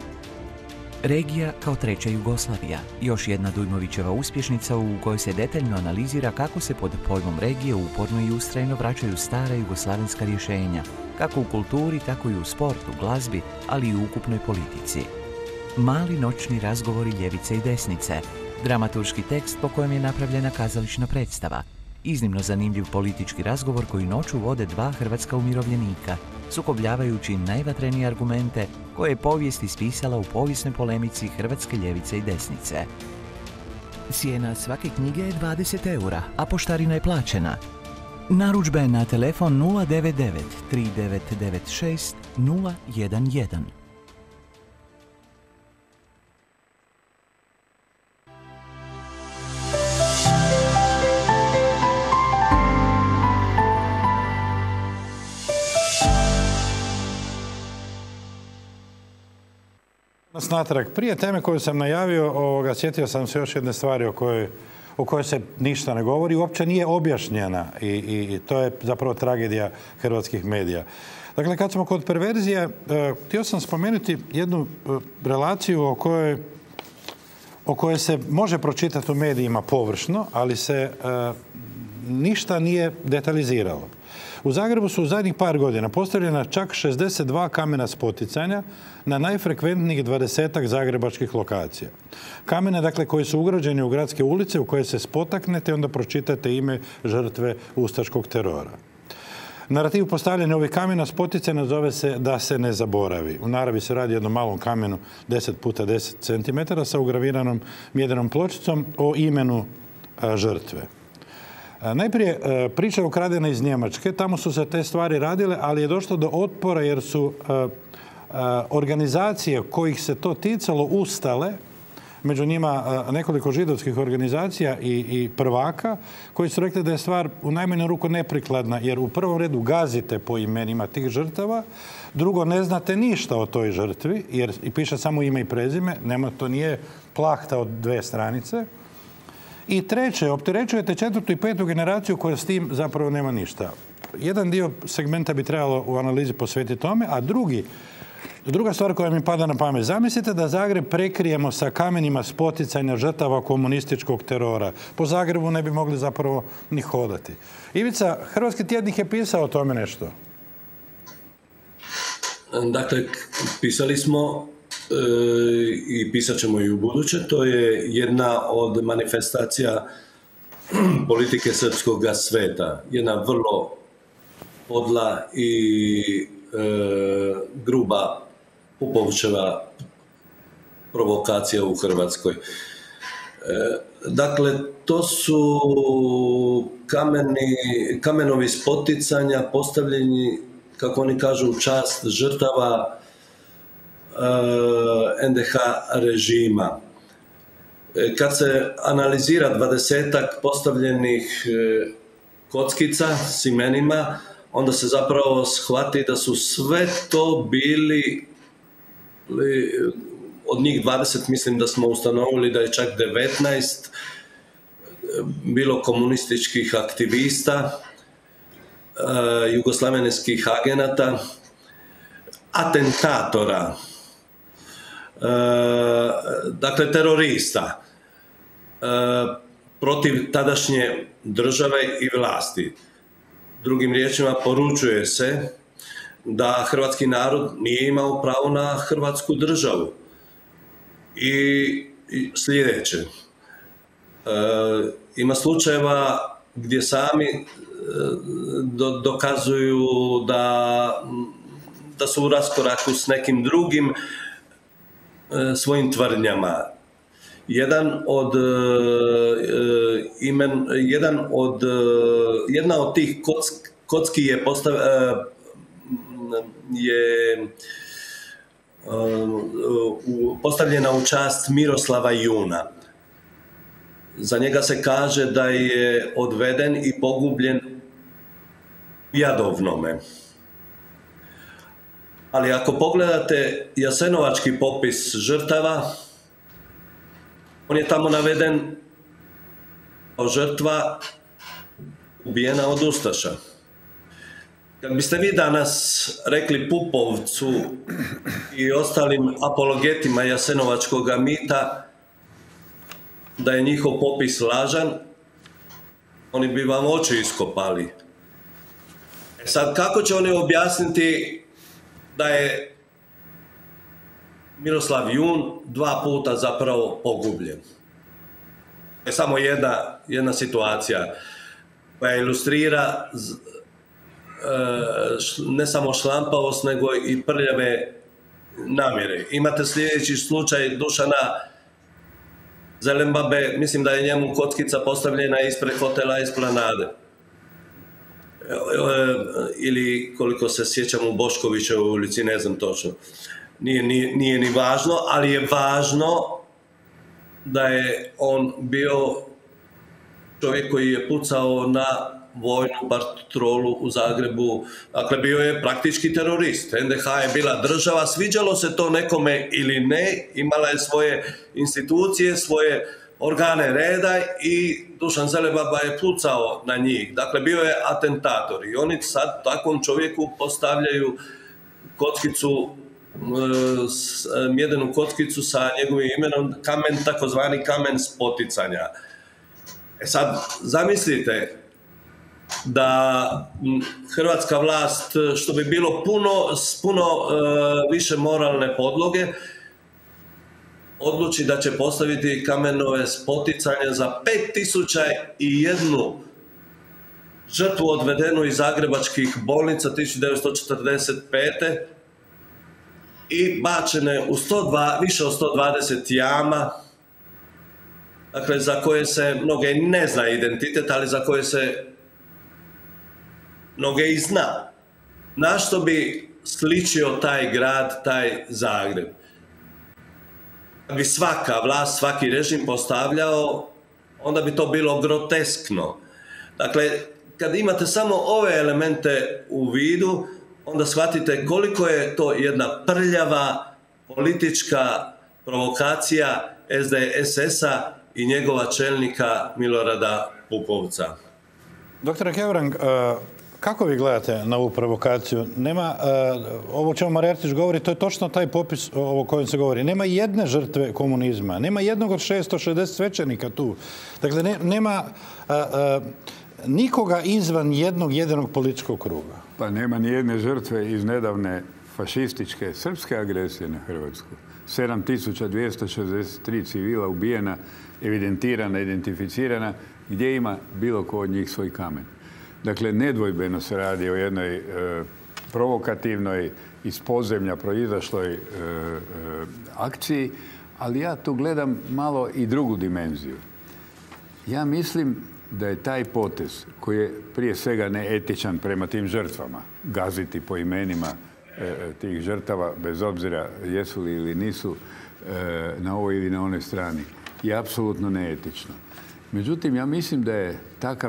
Regija kao treća Jugoslavija, još jedna Dujmovićeva uspješnica u kojoj se detaljno analizira kako se pod pojmom regije uporno i ustrajno vraćaju stara jugoslavenska rješenja, kako u kulturi, tako i u sportu, glazbi, ali i u ukupnoj politici. Mali noćni razgovori ljevice i desnice, dramaturški tekst po kojem je napravljena kazališna predstava, iznimno zanimljiv politički razgovor koji noću vode dva hrvatska umirovljenika, sukobljavajući najvatrenije argumente koje je povijest ispisala u povijesnoj polemici hrvatske ljevice i desnice. Cijena svake knjige je 20 eura, a poštarina je plaćena. Narudžbe na telefon 099 3996 011. Natrag. Prije teme koju sam najavio, sjetio sam se još jedne stvari o kojoj se ništa ne govori, uopće nije objašnjena i to je zapravo tragedija hrvatskih medija. Dakle, kad smo kod perverzije, htio sam spomenuti jednu relaciju o kojoj se može pročitati u medijima površno, ali se ništa nije detaljiziralo. U Zagrebu su u zadnjih par godina postavljena čak 62 kamena spoticanja na najfrekventnijih 20-ak zagrebačkih lokacija. Kamene, dakle, koji su ugrađeni u gradske ulice u koje se spotaknete i onda pročitate ime žrtve ustaškog terora. Narativ postavljanja ovih kamena spoticanja zove se da se ne zaboravi. U naravi se radi o jednom malom kamenu 10 puta 10 cm sa ugraviranom mjedenom pločicom o imenu žrtve. Najprije, priča je ukradena iz Njemačke. Tamo su se te stvari radile, ali je došlo do otpora jer su organizacije kojih se to ticalo ustale, među njima nekoliko židovskih organizacija i prvaka, koji su rekli da je stvar u najmanju ruku neprikladna, jer u prvom redu gazite po imenima tih žrtava, drugo, ne znate ništa o toj žrtvi, jer i piše samo ime i prezime, to nije plahta od 2 stranice. I treće, opterećujete 4. i 5. generaciju koja s tim zapravo nema ništa. Jedan dio segmenta bi trebalo u analizi posvetiti tome, a druga stvar koja mi pada na pamet. Zamislite da Zagreb prekrijemo sa kamenima spoticanja žrtava komunističkog terora. Po Zagrebu ne bi mogli zapravo ni hodati. Ivica, Hrvatski tjednik je pisao o tome nešto. Dakle, pisali smo i pisat ćemo i u buduće, to je jedna od manifestacija politike srpskog sveta. Jedna vrlo podla i gruba Pupovčeva provokacija u Hrvatskoj. Dakle, to su kamenovi spoticanja postavljeni, kako oni kažu, u čast žrtava NDH režima. Kad se analizira 20-ak postavljenih kockica s imenima, onda se zapravo shvati da su sve to bili, od njih 20 mislim da smo ustanovili da je čak 19 bilo komunističkih aktivista, jugoslavenskih agenata, atentatora, dakle terorista protiv tadašnje države i vlasti. Drugim riječima, poručuje se da hrvatski narod nije imao pravo na hrvatsku državu. I sljedeće, ima slučajeva gdje sami dokazuju da su u raskoraku s nekim drugim svojim tvrdnjama. Jedna od tih kocki je postavljena u čast Miroslava Juna. Za njega se kaže da je odveden i pogubljen u Jadovnome. Ali ako pogledate jasenovački popis žrtava, on je tamo naveden kao žrtva ubijena od ustaša. Kad biste vi danas rekli Pupovcu i ostalim apologetima jasenovačkog mita da je njihov popis lažan, oni bi vam oči iskopali. Sad, kako će oni objasniti da je Miroslav Jun 2 puta zapravo pogubljen? To je samo jedna situacija koja ilustrira ne samo šlampavost, nego i prljave namjere. Imate sljedeći slučaj Dušana Zelenbabe, mislim da je njemu kockica postavljena ispred hotela Esplanade. Ili, koliko se sjećam, u Boškovićevoj ulici, ne znam točno. Nije ni važno, ali je važno da je on bio čovjek koji je pucao na vojnu patrolu u Zagrebu. Dakle, bio je praktički terorist. NDH je bila država, sviđalo se to nekome ili ne, imala je svoje institucije, svoje organe reda i Dušan Zelenbaba je pucao na njih. Dakle, bio je atentator i oni sad takvom čovjeku postavljaju kockicu, mjedenu kockicu sa njegovim imenom, kamen, takozvani kamen spoticanja. Sad, zamislite da hrvatska vlast, što bi bilo puno više moralne podloge, odluči da će postaviti kamenove spoticanja za 5001 žrtvu odvedenu iz zagrebačkih bolnica 1945. i bačene u više od 120 jama, dakle, za koje se mnoge ne zna identitet, ali za koje se mnoge i zna. Na što bi sličio taj grad, taj Zagreb? Kad bi svaka vlast, svaki režim postavljao, onda bi to bilo groteskno. Dakle, kad imate samo ove elemente u vidu, onda shvatite koliko je to jedna prljava politička provokacija SDSS-a i njegova čelnika Milorada Pupovca. Doktore Hebrang, kako vi gledate na ovu provokaciju? Ovo o čemu Marjartić govori, to je točno taj popis o kojem se govori. Nema jedne žrtve komunizma, nema jednog od 660 svećenika tu. Dakle, nema nikoga izvan jednog jedinog političkog kruga. Pa nema ni jedne žrtve iz nedavne fašističke srpske agresije na Hrvatsku. 7263 civila ubijena, evidentirana, identificirana, gdje ima bilo ko od njih svoj kamen. Dakle, nedvojbeno se radi o jednoj provokativnoj, iz podzemlja proizašloj akciji, ali ja tu gledam malo i drugu dimenziju. Ja mislim da je taj potez, koji je prije svega neetičan prema tim žrtvama, gaziti po imenima tih žrtava, bez obzira jesu li ili nisu na ovoj ili na onoj strani, je apsolutno neetično. Međutim, ja mislim da je takav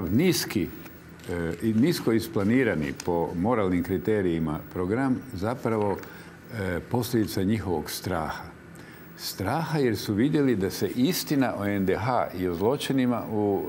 nisko isplanirani po moralnim kriterijima program zapravo posljedica njihovog straha. Straha jer su vidjeli da se istina o NDH i o zločinima u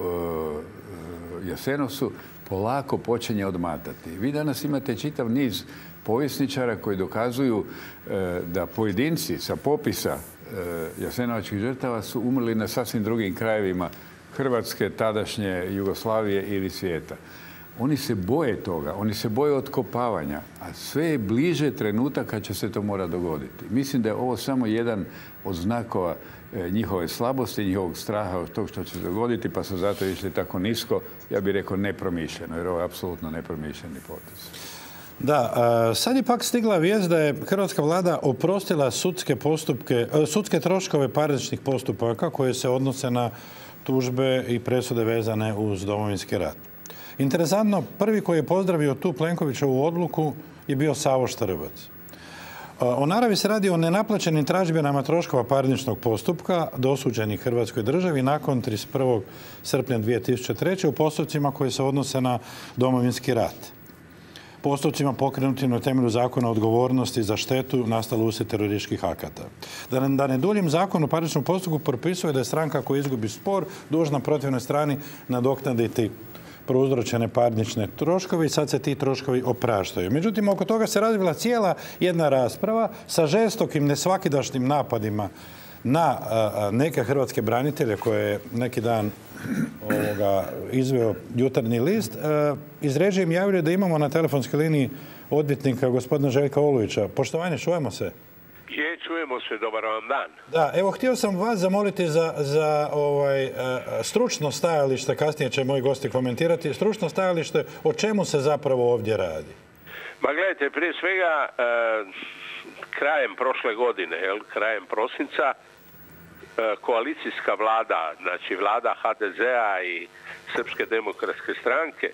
Jasenovcu polako počinje odmatati. Vi danas imate čitav niz povjesničara koji dokazuju da pojedinci sa popisa jasenovačkih žrtava su umrli na sasvim drugim krajevima Hrvatske, tadašnje Jugoslavije ili svijeta. Oni se boje toga, oni se boje otkopavanja, a sve je bliže trenutak kad će se to mora dogoditi. Mislim da je ovo samo jedan od znakova njihove slabosti, njihovog straha od tog što će se dogoditi, pa su zato išli tako nisko, ja bih rekao nepromišljeno, jer ovo je apsolutno nepromišljeni potez. Da, sad je pak stigla vijest da je hrvatska vlada oprostila sudske troškove parničnih postupaka koje se odnose na tužbe i presude vezane uz Domovinski rat. Interesantno, prvi koji je pozdravio tu Plenkovićevu odluku je bio Savo Štrbac. O naravi se radi o nenaplaćenim tražbinama troškova parničnog postupka dosuđenih Hrvatskoj državi nakon 31. srpnja 2003. u postupcima koji se odnose na Domovinski rat. Postupcima pokrenutim na temelju zakona o odgovornosti za štetu nastalu uslijed terorističkih akata. Da ne duljim, zakon o parničnom postupku propisuje da je stranka koja izgubi spor dužna protivnoj strani nadoknaditi prouzročene parnične troškove i sad se ti troškovi opraštaju. Međutim, oko toga se razvila cijela jedna rasprava sa žestokim, nesvakidašnjim napadima na neke hrvatske branitelje koje je neki dan izveo Jutarnji list. Iz režije im javljaju da imamo na telefonskoj liniji odvjetnika gospodina Željka Olujića. Poštovanje, čujemo se? Čujemo se, dobar vam dan. Da, evo, htio sam vas zamoliti za stručno stajalište, kasnije će moji gosti komentirati, stručno stajalište o čemu se zapravo ovdje radi. Ma gledajte, prije svega, krajem prošle godine, krajem prosinca, koalicijska vlada, znači vlada HDZ-a i Srpske demokratske stranke,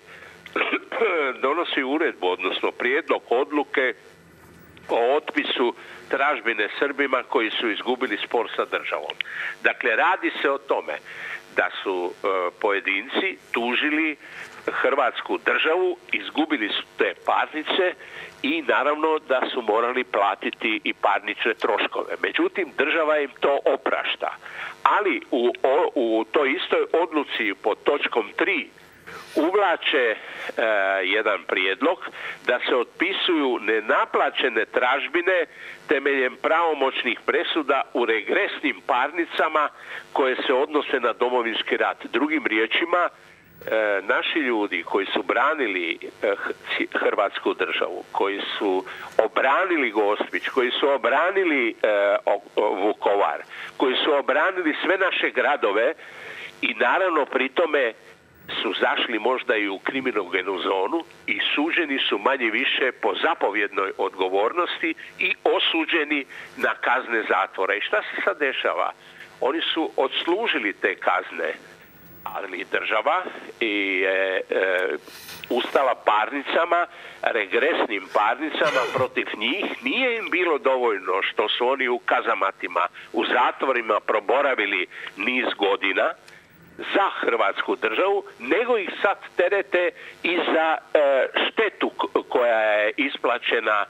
donosi uredbu, odnosno prijedlog odluke o otpisu tražbine Srbima koji su izgubili spor sa državom. Dakle, radi se o tome da su pojedinci tužili Hrvatsku državu, izgubili su te parnice i naravno da su morali platiti i parnične troškove. Međutim, država im to oprašta. Ali u toj istoj odluci pod točkom 3 uvlače jedan prijedlog da se otpisuju nenaplaćene tražbine temeljem pravomoćnih presuda u regresnim parnicama koje se odnose na Domovinski rat. Drugim riječima, naši ljudi koji su branili Hrvatsku državu, koji su obranili Gospić, koji su obranili Vukovar, koji su obranili sve naše gradove i naravno pri tome su zašli možda i u kriminogenu zonu i suđeni su manje više po zapovjednoj odgovornosti i osuđeni na kazne zatvora. I šta se sad dešava? Oni su odslužili te kazne, ali država je ustala parnicama, regresnim parnicama protiv njih. Nije im bilo dovoljno što su oni u kazamatima, u zatvorima proboravili niz godina za Hrvatsku državu, nego ih sad terete i za štetu koja je isplaćena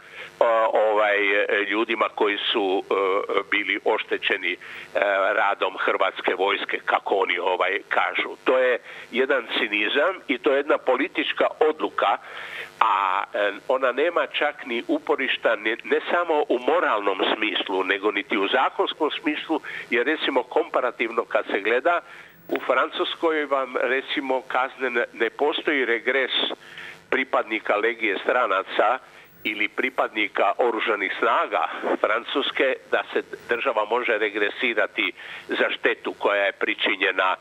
ljudima koji su bili oštećeni radom Hrvatske vojske, kako oni kažu. To je jedan cinizam i to je jedna politička odluka, a ona nema čak ni uporišta ne samo u moralnom smislu, nego niti u zakonskom smislu, jer recimo komparativno kad se gleda, u Francuskoj vam recimo kazne ne postoji regres pripadnika Legije stranaca ili pripadnika oružanih snaga Francuske, da se država može regresirati za štetu koja je pričinjena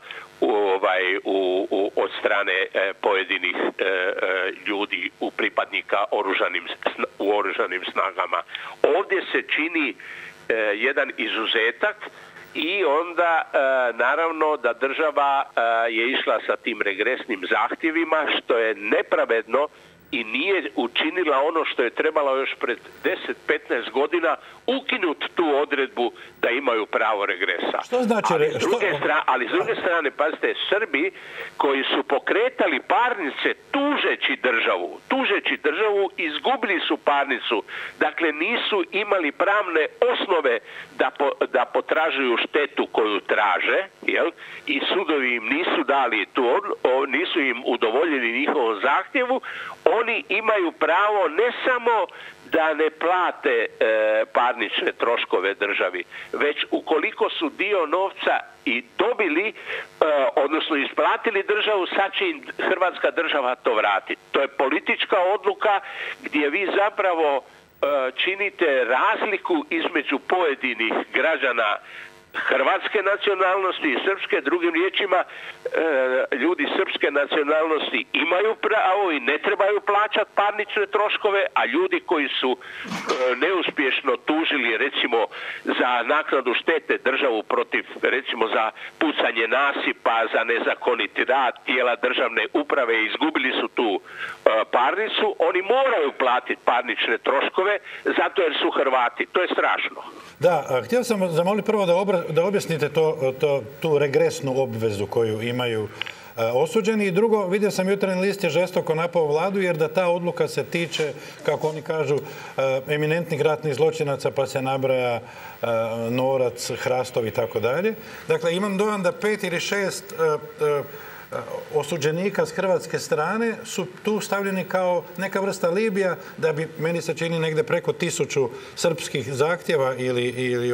od strane pojedinih ljudi u pripadnika u oružanim snagama. Ovdje se čini jedan izuzetak i onda naravno da država je išla sa tim regresnim zahtjevima, što je nepravedno i nije učinila ono što je trebalo još pred 10-15 godina, ukinuti tu odredbu da imaju pravo regresa. Što znači? Ali s druge strane, pazite, Srbi koji su pokretali parnice tužeći državu, izgubili su parnicu. Dakle, nisu imali pravne osnove da potražuju štetu koju traže, jel? I sudovi im nisu dali nisu im udovoljili njihovom zahtjevu. Oni imaju pravo ne samo da ne plate parnične troškove državi, već ukoliko su dio novca i dobili, odnosno isplatili državu, sad će im Hrvatska država to vratiti. To je politička odluka gdje vi zapravo činite razliku između pojedinih građana hrvatske nacionalnosti i srpske. Drugim riječima, ljudi srpske nacionalnosti imaju pravo i ne trebaju plaćati parnične troškove, a ljudi koji su neuspješno tužili recimo za naknadu štete državu protiv, recimo za pucanje nasipa, za nezakoniti rad tijela državne uprave, izgubili su tu parnicu, oni moraju platiti parnične troškove zato jer su Hrvati. To je strašno. Da, htio sam zamoliti prvo da objasnite tu regresnu obvezu koju imaju osuđeni. I drugo, vidio sam Jutarnji list je žestoko napao vladu jer da ta odluka se tiče, kako oni kažu, eminentnih ratnih zločinaca, pa se nabraja Norac, Hrastov i tako dalje. Dakle, imam dojam da 5 ili 6 osuđenika s hrvatske strane su tu stavljeni kao neka vrsta alibija da bi, meni se čini, negdje preko 1000 srpskih zahtjeva ili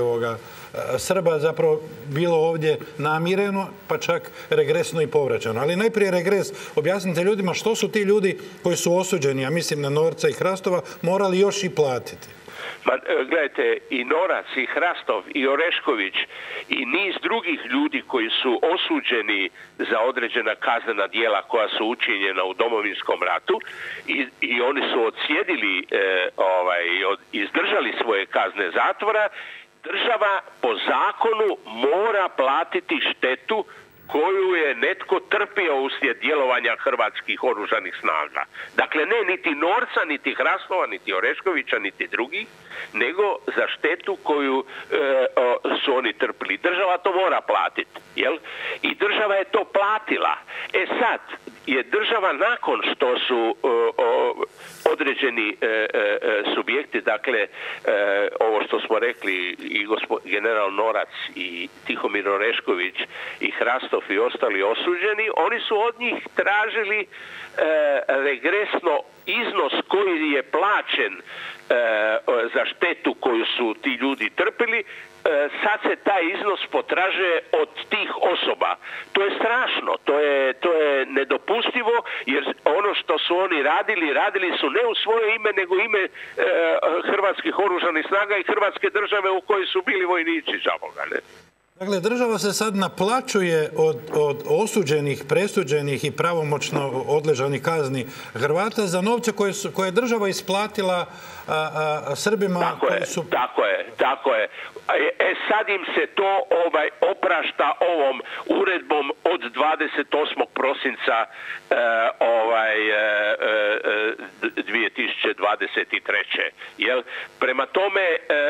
Srba zapravo bilo ovdje namireno, pa čak regresno i povraćano. Ali najprije regres. Objasnite ljudima što su ti ljudi koji su osuđeni, ja mislim na Norca i Hrastova, morali još i platiti. Gledajte, i Norac, i Hrastov, i Orešković, i niz drugih ljudi koji su osuđeni za određena kaznena djela koja su učinjena u Domovinskom ratu i oni su odsjedili, izdržali svoje kazne zatvora, država po zakonu mora platiti štetu koju je netko trpio uslijed djelovanja hrvatskih oružanih snaga. Dakle, ne niti Norca, niti Hrastova, niti Oreškovića, niti drugih, nego za štetu koju su oni trpili. Država to mora platiti, jel? I država je to platila. Sad je država, nakon što su određeni subjekti, dakle, ovo što smo rekli, i general Norac, i Tihomir Orešković, i Hrastov i ostali osuđeni, oni su od njih tražili regresno iznos koji je plaćen za štetu koju su ti ljudi trpili. Sad se taj iznos potražuje od tih osoba. To je strašno, to je nedopustivo, jer ono što su oni radili su ne u svoje ime, nego ime hrvatskih oružanih snaga i hrvatske države u kojoj su bili vojnici, žaboga, ne? Dakle, država se sad naplaćuje od osuđenih, presuđenih i pravomoćno odležanih kazni Hrvata za novce koje je država isplatila Srbima. Tako je. Sad im se to oprašta ovom uredbom od 28. prosinca 2023. Jel? Prema tome,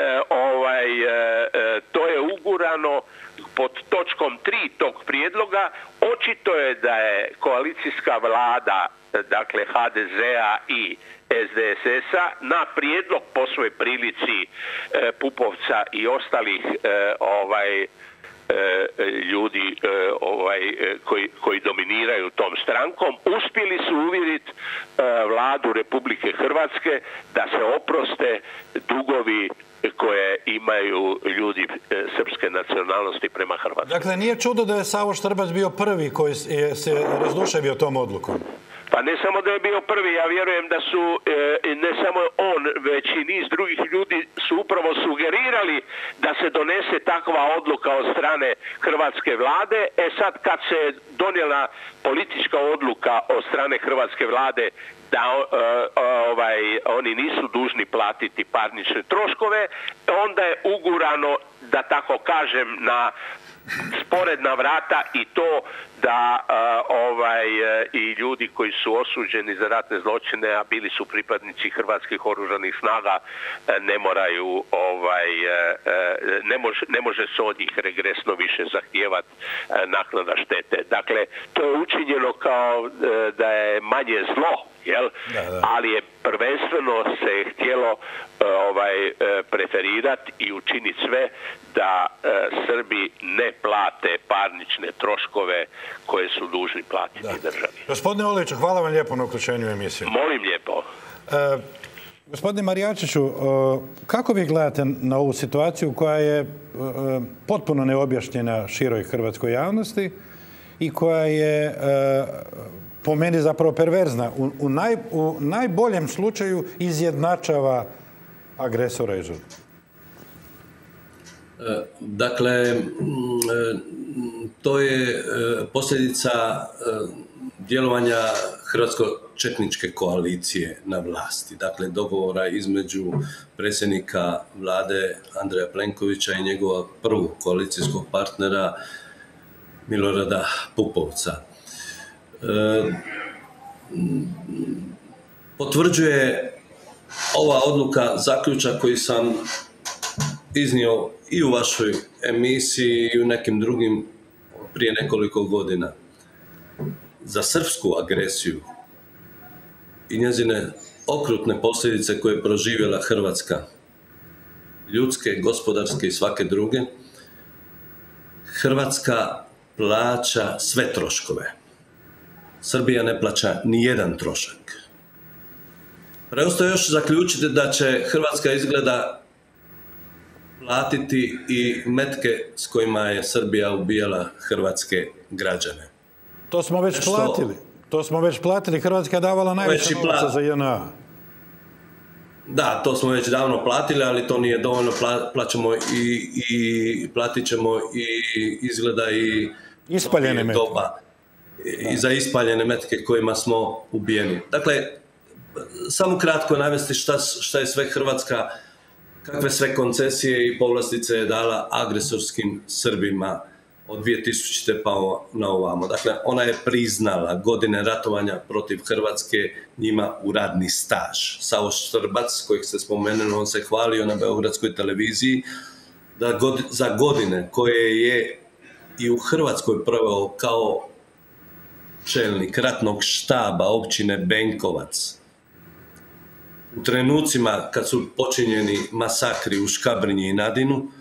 to je ugurano pod točkom 3 tog prijedloga. Očito je da je koalicijska vlada, dakle HDZ-a i SDSS-a, na prijedlog po svoj prilici Pupovca i ostalih ljudi koji dominiraju tom strankom, uspjeli su uvjeriti vladu Republike Hrvatske da se oproste dugovi koje imaju ljudi srpske nacionalnosti prema Hrvatskoj. Dakle, nije čudo da je Savo Štrbac bio prvi koji se razduševio tom odlukom. Pa ne samo da je bio prvi, ja vjerujem da su, ne samo on, već i niz drugih ljudi su upravo sugerirali da se donese takva odluka od strane hrvatske vlade. Sad kad se donijela politička odluka od strane hrvatske vlade da oni nisu dužni platiti parnične troškove, onda je ugurano, da tako kažem, na sporedna vrata i to da i ljudi koji su osuđeni za ratne zločine, a bili su pripadnici hrvatskih oružanih snaga, ne moraju ne može se od njih regresno više zahtijevati naknada štete. Dakle, to je učinjeno kao da je manje zlo, jel? Da. Ali je prvenstveno se htjelo preferirati i učiniti sve da Srbi ne plate parnične troškove koje su dužni platiti državi. Gospodine Oliću, hvala vam lijepo na uključenju u emisiju. Molim lijepo. Gospodine Marijačiću, kako vi gledate na ovu situaciju koja je potpuno neobjašnjena široj hrvatskoj javnosti i koja je po meni zapravo perverzna? U najboljem slučaju izjednačava agresora i žrtvu. Dakle, to je posljedica djelovanja Hrvatsko-četničke koalicije na vlasti. Dakle, dogovora između predsjednika vlade Andreja Plenkovića i njegova prvog koalicijskog partnera Milorada Pupovca. Potvrđuje ova odluka zaključak koji sam iznio i u vašoj emisiji i u nekim drugim prije nekoliko godina. Za srpsku agresiju i njezine okrutne posljedice koje je proživjela Hrvatska, ljudske, gospodarske i svake druge, Hrvatska plaća sve troškove. Srbija ne plaća ni jedan trošak. Preostaje još zaključiti da će Hrvatska izgleda platiti i metke s kojima je Srbija ubijala hrvatske građane. To smo već platili. To smo već platili. Hrvatska je davala najviše novaca za JNA. Da, to smo već davno platili, ali to nije dovoljno. Plaćamo i platit ćemo i izgleda i ispaljene metke. I za ispaljene metke kojima smo ubijeni. Dakle, samo kratko navesti šta je sve Hrvatska, kakve sve koncesije i povlastice je dala agresorskim Srbima od 2000. pa na ovamo. Dakle, ona je priznala godine ratovanja protiv Hrvatske njima u radni staž. Savo Štrbac, kojeg se spomenuo, on se hvalio na Beogradskoj televiziji, da za godine koje je i u Hrvatskoj proveo kao čelnik ratnog štaba općine Benkovac, u trenucima kad su počinjeni masakri u Škabrnji i Nadinu,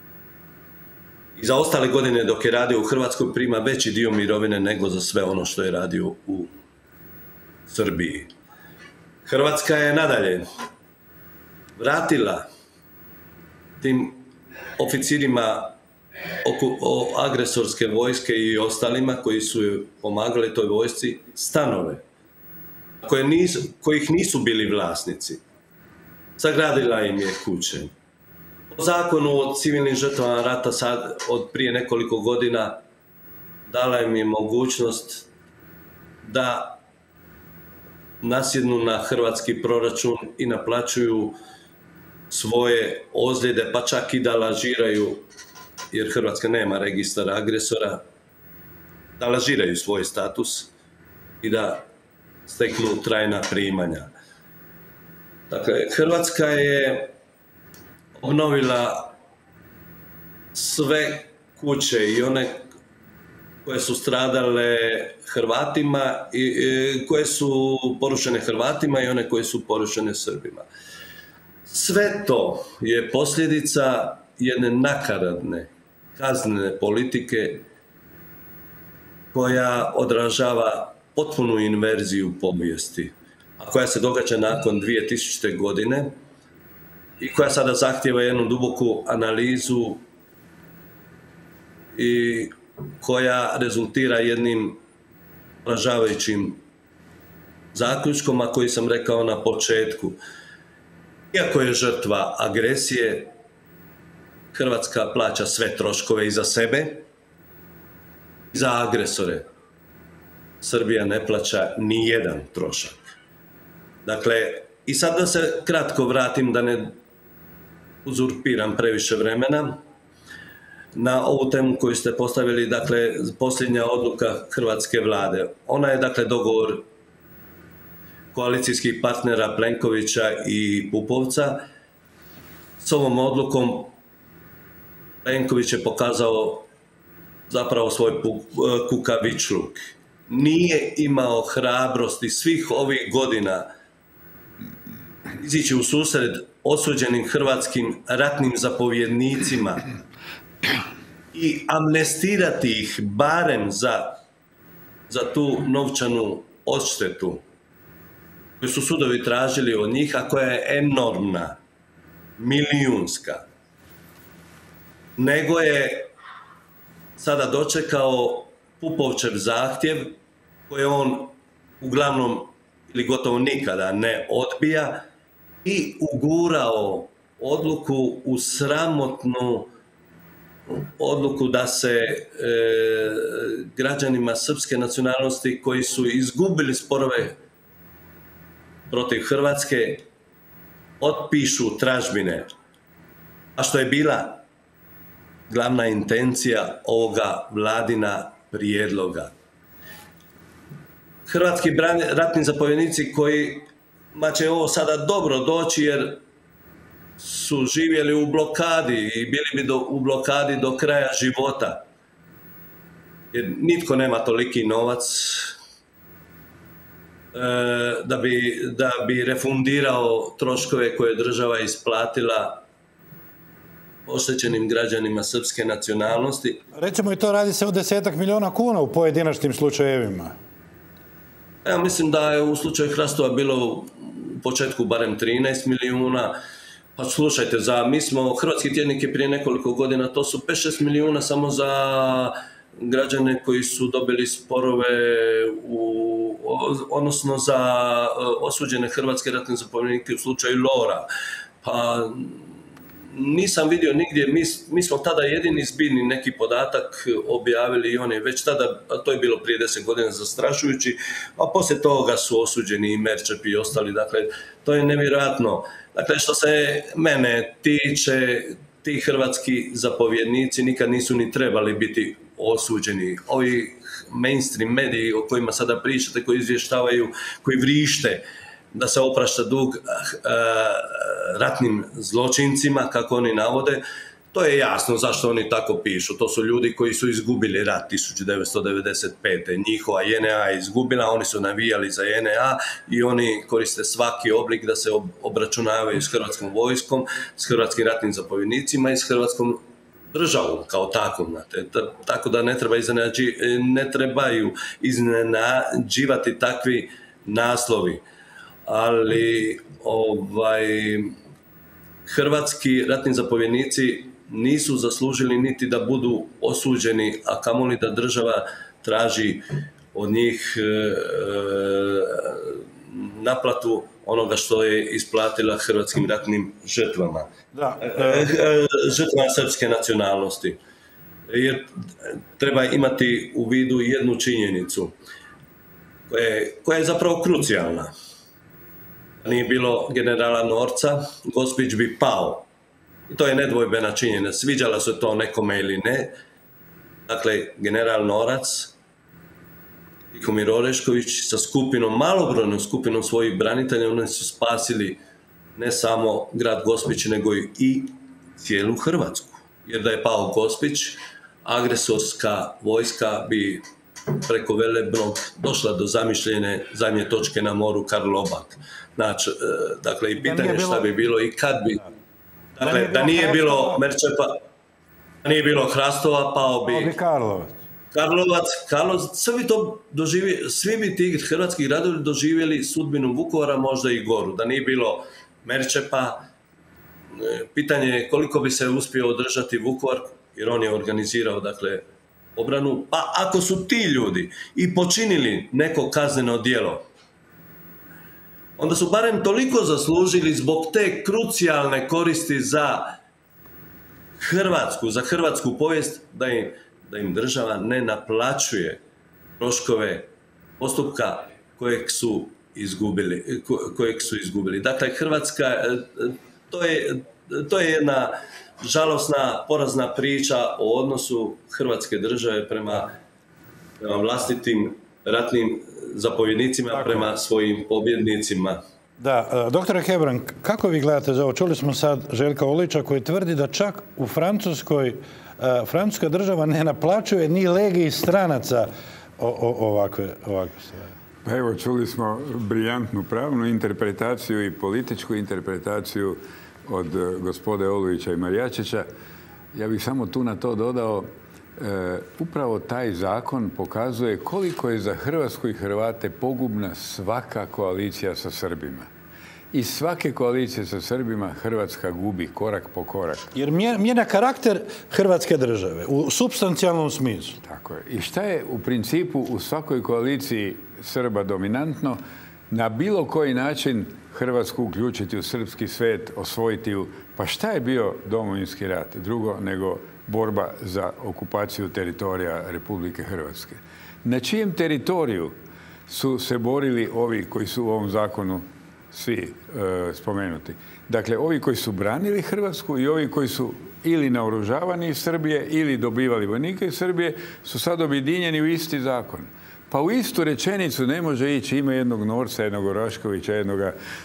i za ostale godine dok je radio u Hrvatskoj prima veći dio mirovine nego za sve ono što je radio u Srbiji. Hrvatska je nadalje vratila tim oficirima agresorske vojske i ostalima koji su joj pomagali toj vojsci stanove kojih nisu bili vlasnici. Sagradila im je kuće. Po zakonu o civilnim žrtvama rata od prije nekoliko godina dala im je mogućnost da nasjednu na hrvatski proračun i naplaćuju svoje ozljede, pa čak i da lažiraju, jer Hrvatska nema registar agresora, da lažiraju svoj status i da steknu trajna primanja. Dakle, Hrvatska je obnovila sve kuće i one koje su stradale Hrvatima i koje su porušene Hrvatima i one koje su porušene Srbima. Sve to je posljedica jedne nakaradne kaznene politike koja odražava potpunu inverziju povijesti, a koja se događa nakon 2000. godine i koja sada zahtijeva jednu duboku analizu i koja rezultira jednim poražavajućim zaključkom, a koji sam rekao na početku. Iako je žrtva agresije, Hrvatska plaća sve troškove i za sebe, i za agresore. Srbija ne plaća ni jedan trošak. Dakle, i sad da se kratko vratim, da ne uzurpiram previše vremena, na ovu temu koju ste postavili, dakle, posljednja odluka hrvatske vlade. Ona je, dakle, dogovor koalicijskih partnera Plenkovića i Pupovca. S ovom odlukom Plenković je pokazao zapravo svoj kukavičluk. Nije imao hrabrosti svih ovih godina izići u susret osuđenim hrvatskim ratnim zapovjednicima i amnestirati ih barem za tu novčanu odštetu koju su sudovi tražili od njih, a koja je enormna, milijunska. Nego je sada dočekao Pupovčev zahtjev koji on uglavnom ili gotovo nikada ne odbija i ugurao odluku u sramotnu odluku da se građanima srpske nacionalnosti koji su izgubili sporove protiv Hrvatske otpišu tražbine. A što je bila glavna intencija ovoga vladina prijedloga. Hrvatski ratni zapovjednici kojima će ovo sada dobro doći jer su živjeli u blokadi i bili bi u blokadi do kraja života. Jer nitko nema toliki novac da bi refundirao troškove koje je država isplatila oštećenim građanima srpske nacionalnosti. Recimo i to radi se o 10 milijuna kuna u pojedinačnim slučajevima. Ja mislim da je u slučaju Hrastova bilo u početku barem 13 milijuna. Pa slušajte, mi smo, Hrvatski tjednik je prije nekoliko godina, to su 5-6 milijuna samo za građane koji su dobili sporove, odnosno za osuđene hrvatske ratne zapovjednike u slučaju Lora. Pa nisam vidio nigdje, mi smo tada jedini zbirni neki podatak objavili i on je već tada, a to je bilo prije 10 godina, zastrašujući, a poslije toga su osuđeni i Merčep i ostali, dakle, to je nevjerojatno. Dakle, što se mene tiče, ti hrvatski zapovjednici nikad nisu ni trebali biti osuđeni. Ovi mainstream mediji o kojima sada pričate, koji izvještavaju, koji vrište da se oprašta dug ratnim zločincima, kako oni navode, to je jasno zašto oni tako pišu. To su ljudi koji su izgubili rat 1995. Njihova JNA je izgubila, oni su navijali za JNA i oni koriste svaki oblik da se obračunavaju s hrvatskom vojskom, s hrvatskim ratnim zapovjednicima i s hrvatskom državom kao takvom. Tako da ne trebaju iznenađivati takvi naslovi. Ali hrvatski ratni zapovjednici nisu zaslužili niti da budu osuđeni, a kamoli da država traži od njih naplatu onoga što je isplatila hrvatskim ratnim žrtvama. Žrtvama srpske nacionalnosti. Jer treba imati u vidu jednu činjenicu koja je zapravo krucijalna. Nije bilo generala Norca, Gospić bi pao. I to je nedvojbena činjenica. Sviđala se to nekome ili ne. Dakle, general Norac, Tihomir Orešković sa malobrojnom skupinom svojih branitelja, oni su spasili ne samo grad Gospić, nego i cijelu Hrvatsku. Jer da je pao Gospić, agresorska vojska bi preko Velebnog došla do zamišljene zadnje točke na moru Karlobag. Znači, dakle, i pitanje šta bi bilo i kad bi. Dakle, da nije bilo Merčepa, da nije bilo Hrastova, pao bi Karlovac, svi bi ti hrvatski gradovi doživjeli sudbinu Vukovara, možda i goru. Da nije bilo Merčepa, pitanje je koliko bi se uspio održati Vukovar, jer on je organizirao, dakle, obranu. Pa ako su ti ljudi i počinili neko kazneno djelo, onda su barem toliko zaslužili zbog te krucijalne koristi za hrvatsku povijest, da im država ne naplaćuje troškove postupka kojeg su izgubili. Dakle, Hrvatska, to je jedna žalosna, porazna priča o odnosu Hrvatske države prema vlastitim ratnim zapovjednicima, prema svojim pobjednicima. Da, doktore Hebrang, kako vi gledate za ovo? Čuli smo sad Željka Olića koji tvrdi da čak u Francuskoj francuska država ne naplaćuje ni legiji stranaca ovakve stvari. Pa evo, čuli smo briljantnu pravnu interpretaciju i političku interpretaciju od gospode Olujića i Marjačića. Ja bih samo tu na to dodao, upravo taj zakon pokazuje koliko je za Hrvatsku i Hrvate pogubna svaka koalicija sa Srbima. I svake koalicije sa Srbima Hrvatska gubi korak po korak. Jer mijenja karakter Hrvatske države u supstancijalnom smislu. Tako je. I šta je u principu u svakoj koaliciji Srba dominantno? Na bilo koji način Hrvatsku uključiti u srpski svet, osvojiti ju. Pa šta je bio Domovinski rat? Drugo nego borba za okupaciju teritorija Republike Hrvatske. Na čijem teritoriju su se borili ovi koji su u ovom zakonu svi spomenuti? Dakle, ovi koji su branili Hrvatsku i ovi koji su ili naoružavani iz Srbije ili dobivali vojnike iz Srbije su sad objedinjeni u isti zakon. Pa u istu rečenicu ne može ići ime jednog Norca, jednog Oraškovića, jednog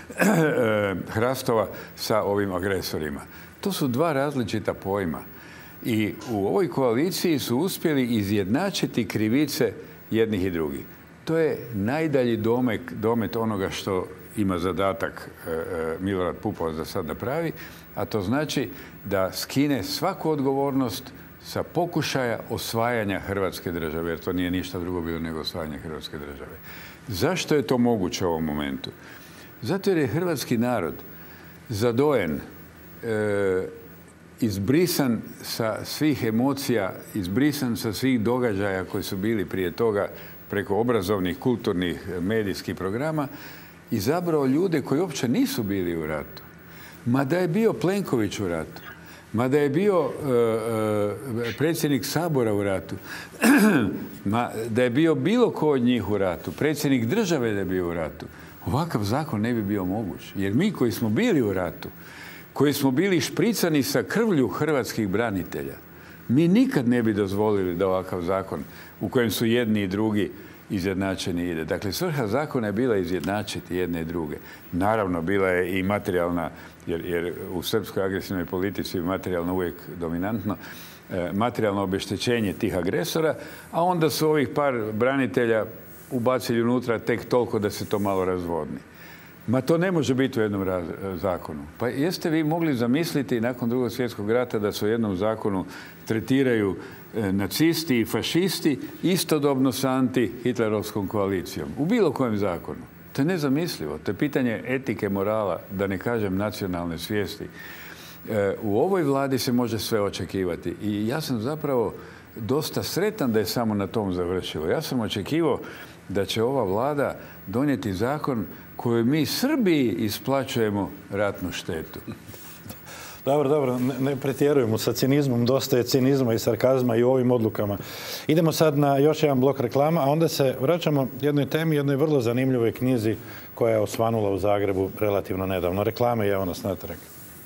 Hrastova sa ovim agresorima. To su dva različita pojma. I u ovoj koaliciji su uspjeli izjednačiti krivice jednih i drugih. To je najdalji domet onoga što ima zadatak Milorad Pupovac da sad napravi, a to znači da skine svaku odgovornost sa pokušaja osvajanja Hrvatske države, jer to nije ništa drugo bilo nego osvajanje Hrvatske države. Zašto je to moguće u ovom momentu? Zato jer je hrvatski narod zadojen, izbrisan sa svih emocija, izbrisan sa svih događaja koji su bili prije toga preko obrazovnih, kulturnih, medijskih programa, izabrao ljude koji uopće nisu bili u ratu. Ma da je bio Plenković u ratu, ma da je bio predsjednik Sabora u ratu, ma da je bio bilo ko od njih u ratu, predsjednik države da je bio u ratu, ovakav zakon ne bi bio moguć. Jer mi koji smo bili u ratu, koji smo bili špricani sa krvlju hrvatskih branitelja, mi nikad ne bi dozvolili da ovakav zakon u kojem su jedni i drugi izjednačeni ide. Dakle, svrha zakona je bila izjednačiti jedne i druge. Naravno, bila je i materijalna, jer u srpskoj agresivnoj politici je materijalno uvijek dominantno, materijalno obeštećenje tih agresora, a onda su ovih par branitelja ubacili unutra tek toliko da se to malo razvodni. Ma to ne može biti u jednom zakonu. Pa jeste vi mogli zamisliti nakon Drugog svjetskog rata da se u jednom zakonu tretiraju nacisti i fašisti istodobno sa anti-hitlerovskom koalicijom? U bilo kojem zakonu. To je nezamislivo. To je pitanje etike, morala, da ne kažem nacionalne svijesti. U ovoj vladi se može sve očekivati. I ja sam zapravo dosta sretan da je samo na tom završilo. Ja sam očekivao da će ova vlada donijeti zakon koju mi Srbiji isplaćujemo ratnu štetu. Dobro, ne pretjerujemo sa cinizmom, dosta je cinizma i sarkazma i u ovim odlukama. Idemo sad na još jedan blok reklama, a onda se vraćamo jednoj temi, jednoj vrlo zanimljivoj knjizi koja je osvanula u Zagrebu relativno nedavno. Reklame i evo nas natrag.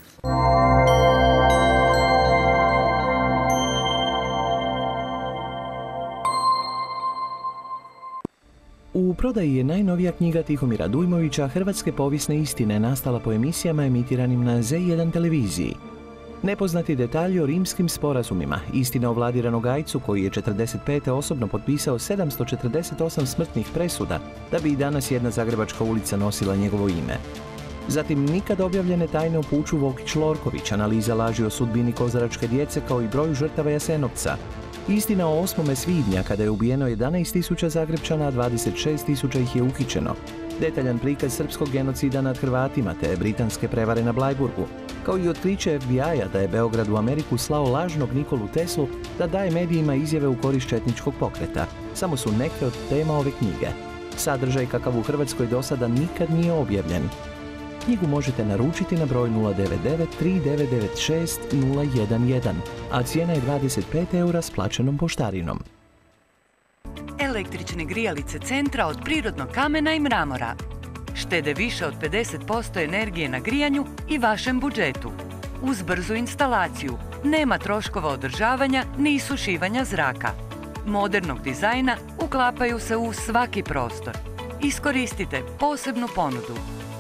U prodaji je najnovija knjiga Tihomira Dujmovića Hrvatske povijesne istine, nastala po emisijama emitiranim na Z1 televiziji. Nepoznati detalji o rimskim sporazumima, istina o Vladi Ranogajcu koji je 1945. osobno potpisao 748 smrtnih presuda da bi i danas jedna zagrebačka ulica nosila njegovo ime. Zatim nikad objavljene tajne o puču Vokić-Lorković, analiza laži o sudbini kozaračke djece kao i broju žrtava Jasenovca. Istina o 8. svibnja kada je ubijeno 11.000 Zagrebčana, a 26.000 ih je uhićeno. Detaljan prikaz srpskog genocida nad Hrvatima te britanske prevare na Blajburgu, kao i otkriće FBI-a da je Beograd u Ameriku slao lažnog Nikolu Teslu da daje medijima izjave u korist četničkog pokreta. Samo su neke od tema ove knjige. Sadržaj kakav u Hrvatskoj do sada nikad nije objavljen. Knjigu možete naručiti na broj 099 3996 011, a cijena je 25 € s plaćenom poštarinom. Električne grijalice Centra od prirodnog kamena i mramora. Štede više od 50% energije na grijanju i vašem budžetu. Uz brzu instalaciju, nema troškova održavanja ni isušivanja zraka. Modernog dizajna uklapaju se u svaki prostor. Iskoristite posebnu ponudu.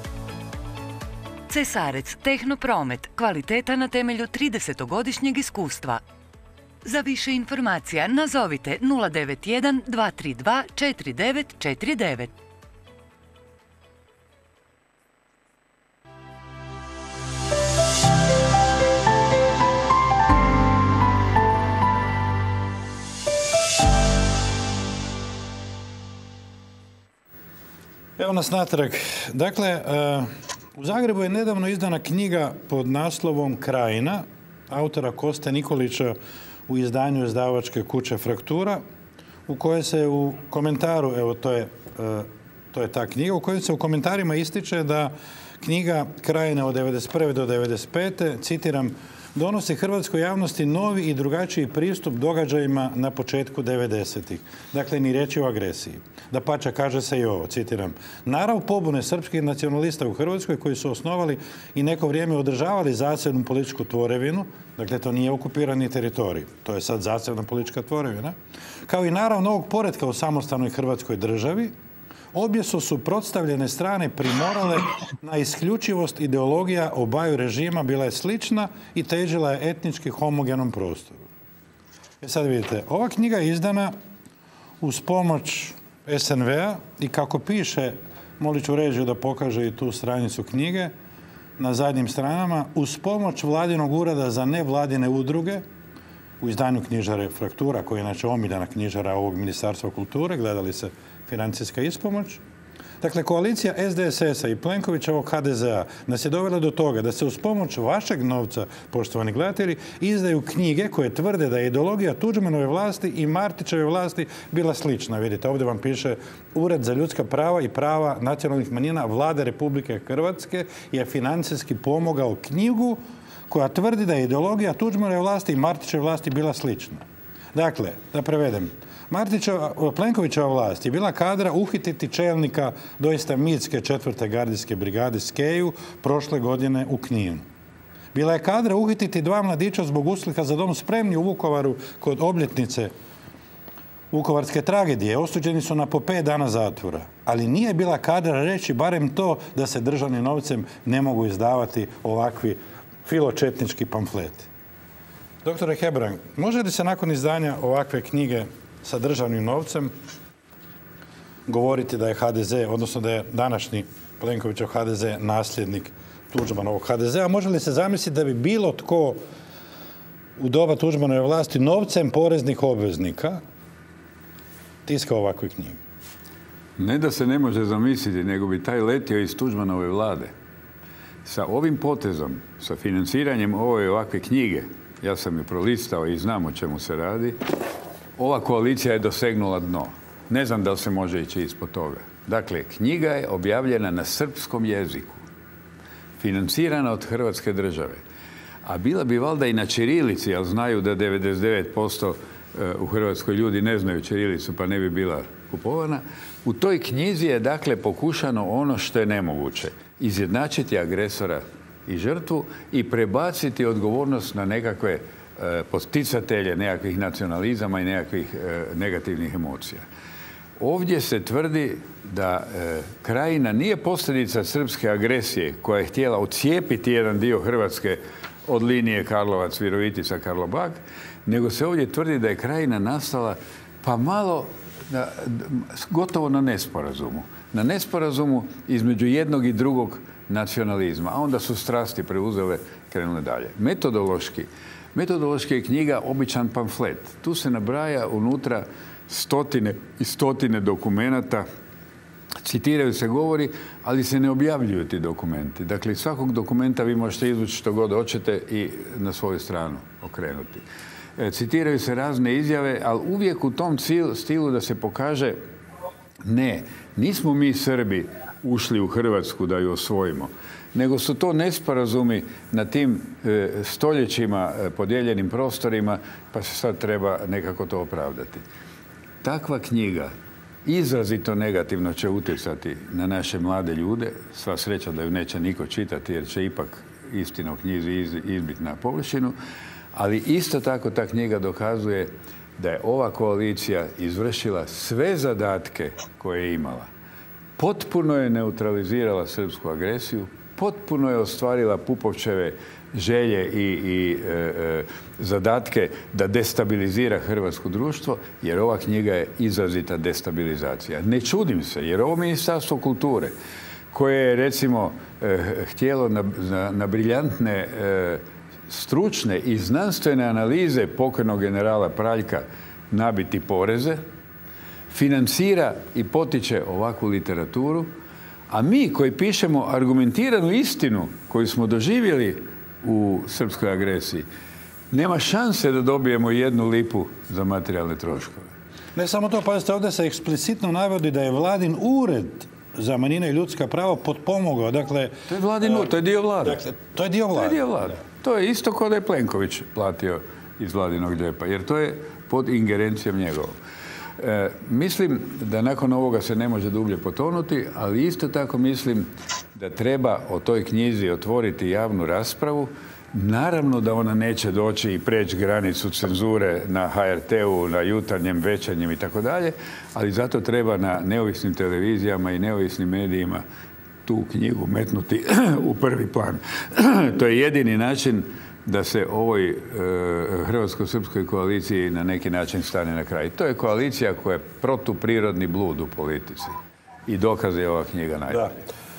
Cesarec Tehnopromet, kvaliteta na temelju 30-godišnjeg iskustva. Za više informacija nazovite 091 232 4949. Evo nas natrag. Dakle, u Zagrebu je nedavno izdana knjiga pod naslovom Krajina, autora Koste Nikolića u izdanju izdavačke kuće Fraktura, u kojoj se u komentaru, evo to je ta knjiga, u kojoj se u komentarima ističe da knjiga Krajina od 1991. do 1995. citiram, donosi hrvatskoj javnosti novi i drugačiji pristup događajima na početku 90-ih. Dakle, ni riječi o agresiji. Dapače, kaže se i ovo, citiram, narav pobune srpskih nacionalista u Hrvatskoj koji su osnovali i neko vrijeme održavali zasebnu političku tvorevinu, dakle, to nije okupirani teritorij, to je sad zasebna politička tvorevina, kao i narav novog poretka u samostalnoj Hrvatskoj državi, obje su suprotstavljene strane primorale na isključivost ideologija obaju režima bila je slična i težila je etnički homogenom prostoru. Sad vidite, ova knjiga je izdana uz pomoć SNV-a i kako piše, molit ću režiju da pokaže i tu stranicu knjige, na zadnjim stranama, uz pomoć Vladinog ureda za nevladine udruge, u izdanju knjižare Fraktura, koja je inače omiljena knjižara ovog Ministarstva kulture, gledali se financijska ispomoć. Dakle, koalicija SDSS-a i Plenkovićevog HDZ-a nas je dovela do toga da se uz pomoć vašeg novca, poštovani gledatelji, izdaju knjige koje tvrde da je ideologija Tuđmanove vlasti i Martićeve vlasti bila slična. Vidite, ovdje vam piše Ured za ljudska prava i prava nacionalnih manjina Vlade Republike Hrvatske je financijski pomogao knjigu koja tvrdi da je ideologija Tuđmanove vlasti i Martićeve vlasti bila slična. Dakle, da prevedem, Plenkovićeva vlast je bila kadra uhititi čelnika doista mitske 4. gardijske brigade Skeju prošle godine u Kninu. Bila je kadra uhititi 2 mladića zbog uslika za dom spremni u Vukovaru kod obljetnice vukovarske tragedije. Osuđeni su na po 5 dana zatvora. Ali nije bila kadra reći barem to da se državnim novcem ne mogu izdavati ovakvi filočetnički pamfleti. Doktore Hebrang, može li se nakon izdanja ovakve knjige sa državnim novcem govoriti da je HDZ, odnosno da je današnji Plenkovićev HDZ nasljednik Tuđmanovog HDZ-a? Može li se zamisliti da bi bilo tko u doba Tuđmanove vlasti novcem poreznih obveznika tiskao ovakve knjige? Ne da se ne može zamisliti, nego bi taj letio iz Tuđmanove vlade. Sa ovim potezom, sa financiranjem ove i ovakve knjige, ja sam je prolistao i znam o čemu se radi, ova koalicija je dosegnula dno. Ne znam da li se može ići ispod toga. Dakle, knjiga je objavljena na srpskom jeziku, financirana od Hrvatske države, a bila bi valjda i na ćirilici, ali znaju da 99% u Hrvatskoj ljudi ne znaju ćirilicu, pa ne bi bila kupovana. U toj knjizi je, dakle, pokušano ono što je nemoguće. Izjednačiti agresora i žrtvu i prebaciti odgovornost na nekakve poticatelje nekakvih nacionalizama i nekakvih negativnih emocija. Ovdje se tvrdi da Krajina nije posljedica srpske agresije koja je htjela odcijepiti jedan dio Hrvatske od linije Karlovac-Virovitica-Karlobag, nego se ovdje tvrdi da je Krajina nastala pa malo gotovo na nesporazumu. Na nesporazumu između jednog i drugog nacionalizma, a onda su strasti preuzele, krenule dalje. Metodološki je knjiga običan pamflet. Tu se nabraja unutra stotine i stotine dokumenata, citiraju se govori, ali se ne objavljuju ti dokumenti. Dakle, iz svakog dokumenta vi možete izvući što god hoćete i na svoju stranu okrenuti. Citiraju se razne izjave, ali uvijek u tom stilu da se pokaže Ne, nismo mi Srbi ušli u Hrvatsku da ju osvojimo, nego su to nesporazumi na tim stoljećima podijeljenim prostorima, pa se sad treba nekako to opravdati. Takva knjiga izrazito negativno će utjecati na naše mlade ljude. Sva sreća da ju neće niko čitati jer će ipak istina o knjizi izbiti na površinu, ali isto tako ta knjiga dokazuje da je ova koalicija izvršila sve zadatke koje je imala. Potpuno je neutralizirala srpsku agresiju, potpuno je ostvarila Pupovčeve želje i zadatke da destabilizira hrvatsko društvo, jer ova knjiga je izrazita destabilizacija. Ne čudim se, jer ovo Ministarstvo kulture, koje je, recimo, htjelo na briljantne stručne i znanstvene analize pokojnog generala Praljka nabiti poreze, financira i potiče ovakvu literaturu, a mi koji pišemo argumentiranu istinu koju smo doživjeli u srpskoj agresiji, nema šanse da dobijemo 1 lipu za materijalne troškove. Ne samo to, pazite, ovdje se eksplicitno navodi da je Vladin ured za manjine i ljudska prava potpomogao. Dakle, to je Vladin ured, to je dio Vlade. Dakle, to je dio Vlade. To je dio Vlade. To je isto kao da je Plenković platio iz Vladinog džepa, jer to je pod ingerencijom njegovom. Mislim da nakon ovoga se ne može dublje potonuti, ali isto tako mislim da treba o toj knjizi otvoriti javnu raspravu. Naravno da ona neće doći i preći granicu cenzure na HRT-u, na Jutarnjem, Večernjem i tako dalje, ali zato treba na neovisnim televizijama i neovisnim medijima tu knjigu metnuti u prvi plan. To je jedini način da se ovoj hrvatsko-srpskoj koaliciji na neki način stane na kraj. To je koalicija koja je protuprirodni blud u politici. I dokaz je ova knjiga najbolja.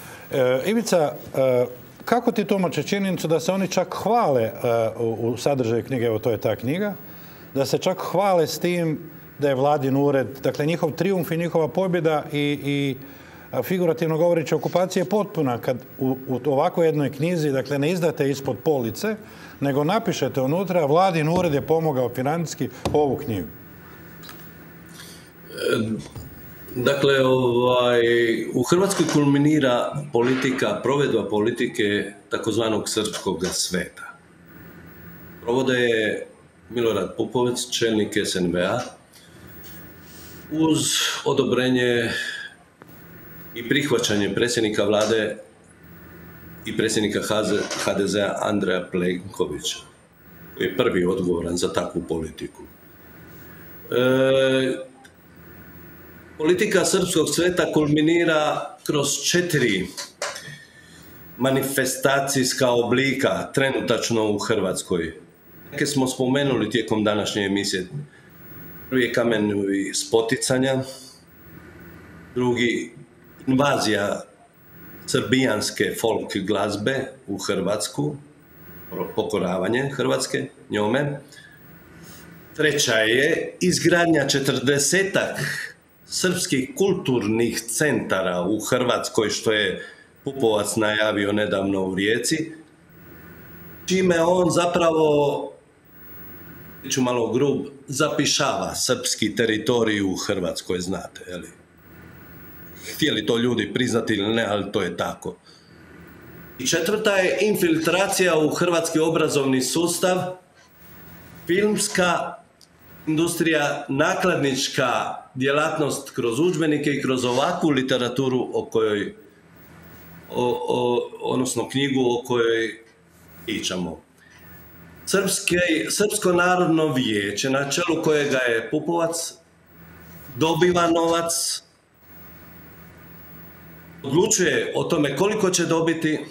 Ivica, kako ti tumače činjenicu da se oni čak hvale u sadržaju knjige, evo to je ta knjiga, da se čak hvale s tim da je Vladin ured, dakle njihov trijumf i njihova pobjeda i figurativno govoreći okupacija je potpuna kad u ovakvoj jednoj knjizi, dakle ne izdate ispod police, nego napišete unutra Vladin ured je pomogao financijski ovu knjigu. Dakle, u Hrvatskoj kulminira provedba politike takozvanog srpskog sveta. Provode je Milorad Pupovac, čelnik SNB-a, uz odobrenje i prihvaćanje predsjednika Vlade i predsjednika HDZ-a Andreja Plenkovića, koji je prvi odgovoran za takvu politiku. Politika srpskog sveta kulminira kroz 4 manifestacijska oblika trenutačno u Hrvatskoj. Neke smo spomenuli tijekom današnje emisije. Prvi je kamen spoticanja, drugi invazija srbijanske folk glazbe u Hrvatsku, pokoravanje Hrvatske njome. Treća je izgradnja 40-ak srpskih kulturnih centara u Hrvatskoj, što je Pupovac najavio nedavno u Rijeci, čime on zapravo, ću malo grub, zapišava srpski teritorij u Hrvatskoj, znate, je li? Htjeli to ljudi priznati ili ne, ali to je tako. I 4. je infiltracija u hrvatski obrazovni sustav, filmska industrija, nakladnička djelatnost kroz udžbenike i kroz ovakvu literaturu o kojoj, odnosno knjigu o kojoj pričamo. Srpsko narodno vijeće, na čelu kojega je Pupovac, dobiva novac, odlučuje o tome koliko će dobiti,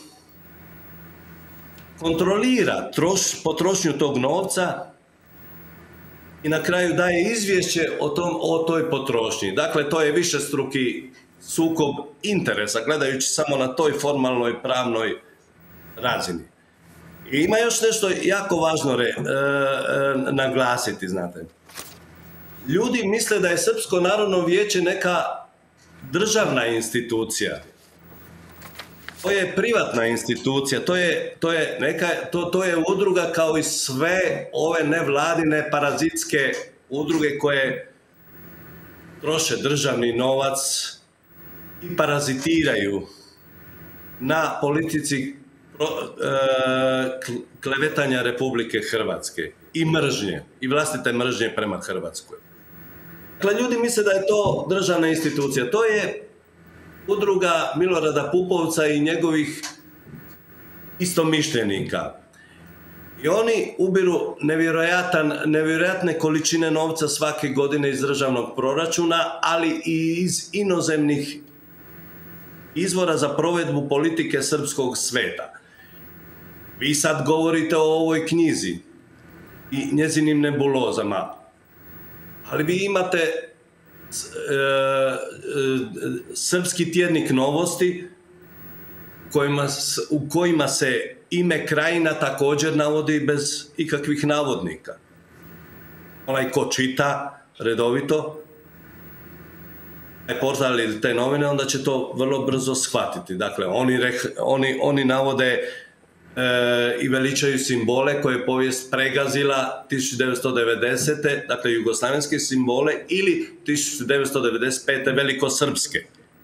kontrolira potrošnju tog novca i na kraju daje izvješće o toj potrošnji. Dakle, to je višestruki sukob interesa, gledajući samo na toj formalnoj pravnoj razini. I ima još nešto jako važno naglasiti, znate. Ljudi misle da je Srpsko narodno vijeće neka državna institucija. To je privatna institucija, to je udruga kao i sve ove nevladine parazitske udruge koje troše državni novac i parazitiraju na politici klevetanja Republike Hrvatske i mržnje, i vlastite mržnje prema Hrvatskoj. Dakle, ljudi misle da je to državna institucija. To je udruga Milorada Pupovca i njegovih istomišljenika. I oni ubiru nevjerojatne količine novca svake godine iz državnog proračuna, ali i iz inozemnih izvora za provedbu politike srpskog sveta. Vi sad govorite o ovoj knjizi i njezinim nebulozama, ali vi imate srpski tjednik Novosti u kojima se ime Krajina također navodi bez ikakvih navodnika. Onaj ko čita redovito taj portal ili te novine, onda će to vrlo brzo shvatiti. Dakle, oni navode i veličaju simbole koje je povijest pregazila 1990. Dakle, jugoslavenske simbole ili 1995. velikosrpske.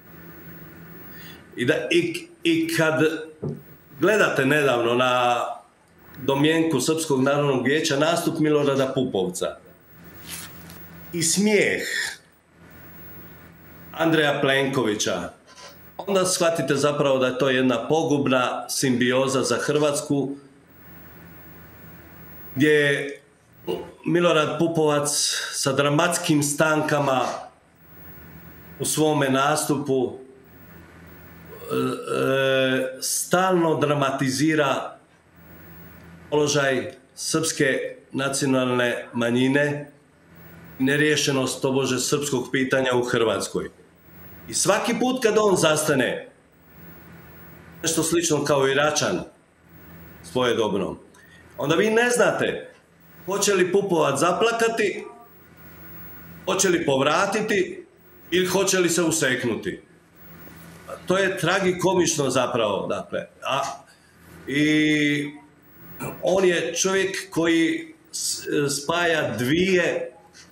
I kad gledate nedavno na domjenku Srpskog narodnog vijeća nastup Milorada Pupovca i smijeh Andreja Plenkovića, onda shvatite zapravo da je to jedna pogubna simbioza za Hrvatsku, gdje Milorad Pupovac sa dramatskim stankama u svome nastupu stalno dramatizira položaj srpske nacionalne manjine i neriješenost tobože srpskog pitanja u Hrvatskoj. I svaki put kad on zastane, nešto slično kao i Račan svojedobno, onda vi ne znate hoće li Pupovac zaplakati, hoće li povratiti ili hoće li se useknuti. To je tragikomično zapravo, dakle. I on je čovjek koji spaja dvije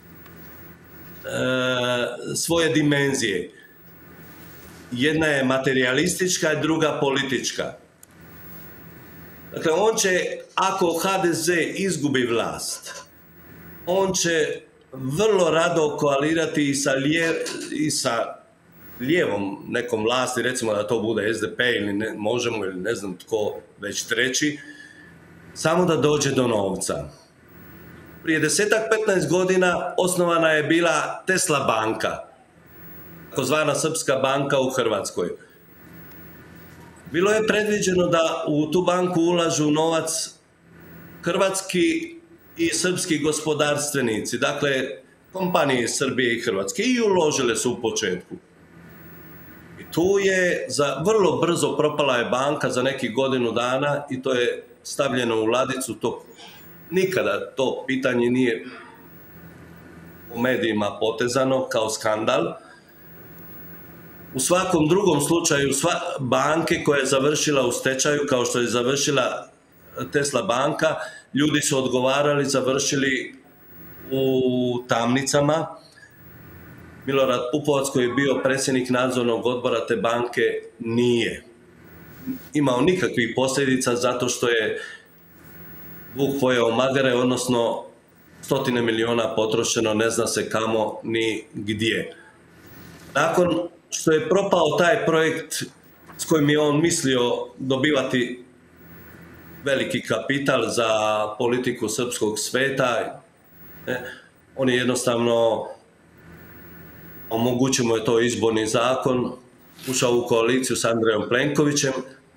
svoje dimenzije. Jedna je materijalistička, druga politička. Dakle, on će, ako HDZ izgubi vlast, on će vrlo rado koalirati i sa lijevom nekom vlasti, recimo da to bude SDP ili Možemo ili ne znam tko već treći, samo da dođe do novca. Prije 10-15 godina osnovana je bila Tesla banka, takozvana srpska banka u Hrvatskoj. Bilo je predviđeno da u tu banku ulažu novac hrvatski i srpski gospodarstvenici, dakle kompanije Srbije i Hrvatske, i uložile su u početku. I tu je vrlo brzo propala je banka za nekih godinu dana i to je stavljeno u ladicu. Nikada to pitanje nije u medijima potezano kao skandal. U svakom drugom slučaju banke koja je završila u stečaju, kao što je završila Tesla banka, ljudi su odgovarali, završili u tamnicama. Milorad Pupovac, koji je bio predsjednik nadzornog odbora te banke, nije imao nikakvih posljedica zato što je vuk pojeo magare, odnosno 100 milijuna potrošeno, ne zna se kamo ni gdje. Nakon što je propao taj projekt s kojim je on mislio dobivati veliki kapital za politiku srpskog sveta, on je jednostavno, omogućio mu je to izborni zakon, ušao u koaliciju s Andrejom Plenkovićem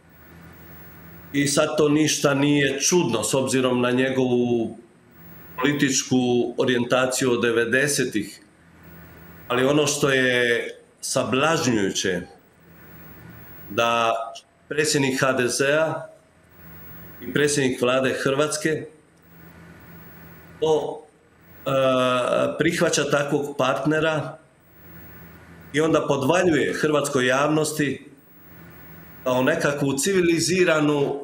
i sad to ništa nije čudno s obzirom na njegovu političku orijentaciju od 90-ih. Ali ono što je sablažnjujuće, da predsjednik HDZ-a i predsjednik vlade Hrvatske prihvaća takvog partnera i onda podvaljuje hrvatskoj javnosti kao nekakvu civiliziranu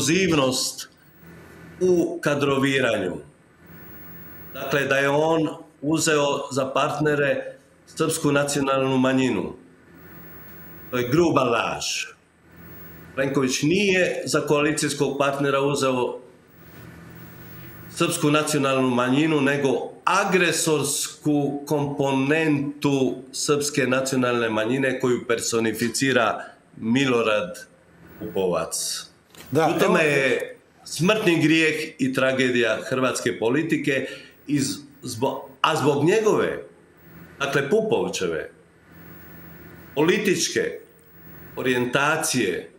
inkluzivnost u kadroviranju. Dakle, da je on uzeo za partnere srpsku nacionalnu manjinu. To je gruba laž. Plenković nije za koalicijskog partnera uzeo srpsku nacionalnu manjinu, nego agresorsku komponentu srpske nacionalne manjine koju personificira Milorad Pupovac. U tome je smrtni grijeh i tragedija hrvatske politike, a zbog njegove, dakle Pupovčeve, političke orijentacije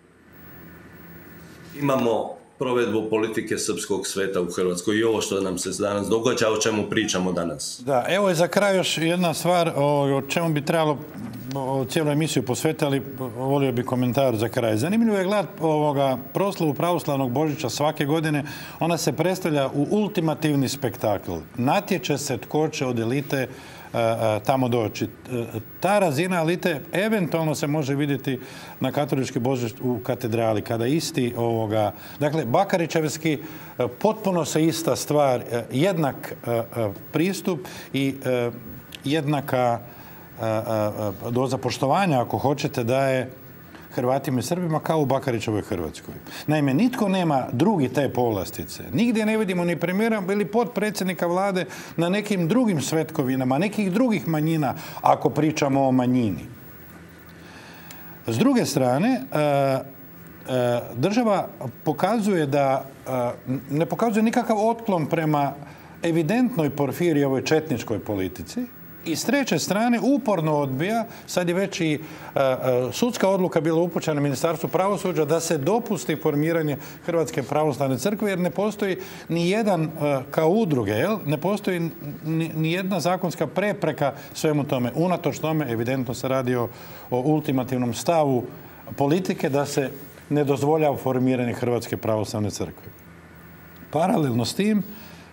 imamo provedbu politike srpskog sveta u Hrvatskoj i ovo što nam se danas događa, o čemu pričamo danas. Da, evo je za kraj još jedna stvar o čemu bi trebalo cijelu emisiju posvetiti, ali volio bi komentar za kraj. Zanimljivo je gledati proslavu pravoslavnog Božića svake godine. Ona se predstavlja u ultimativni spektakl. Natječe se tko će od elite tamo doći. Ta razina elite eventualno se može vidjeti na katolički Božić u katedrali, kada isti dakle, Bakarićevski, potpuno se ista stvar, jednak pristup i jednaka doza poštovanja, ako hoćete, daje Hrvatima i Srbima kao u Bakarićevoj Hrvatskoj. Naime, nitko nema drugi te povlastice. Nigdje ne vidimo ni premijera ili potpredsjednika vlade na nekim drugim svetkovinama, nekih drugih manjina, ako pričamo o manjini. S druge strane, država pokazuje da ne pokazuje nikakav otklon prema evidentnoj Porfirijevoj četničkoj politici. I s treće strane uporno odbija, sad je već i sudska odluka bila upućena Ministarstvu pravosuđa da se dopusti formiranje Hrvatske pravoslavne crkve, jer ne postoji ni jedan, kao udruge, ne postoji ni jedna zakonska prepreka svemu tome. Unatoč tome, evidentno se radi o ultimativnom stavu politike da se ne dozvoljava formiranje Hrvatske pravoslavne crkve. Paralelno s tim,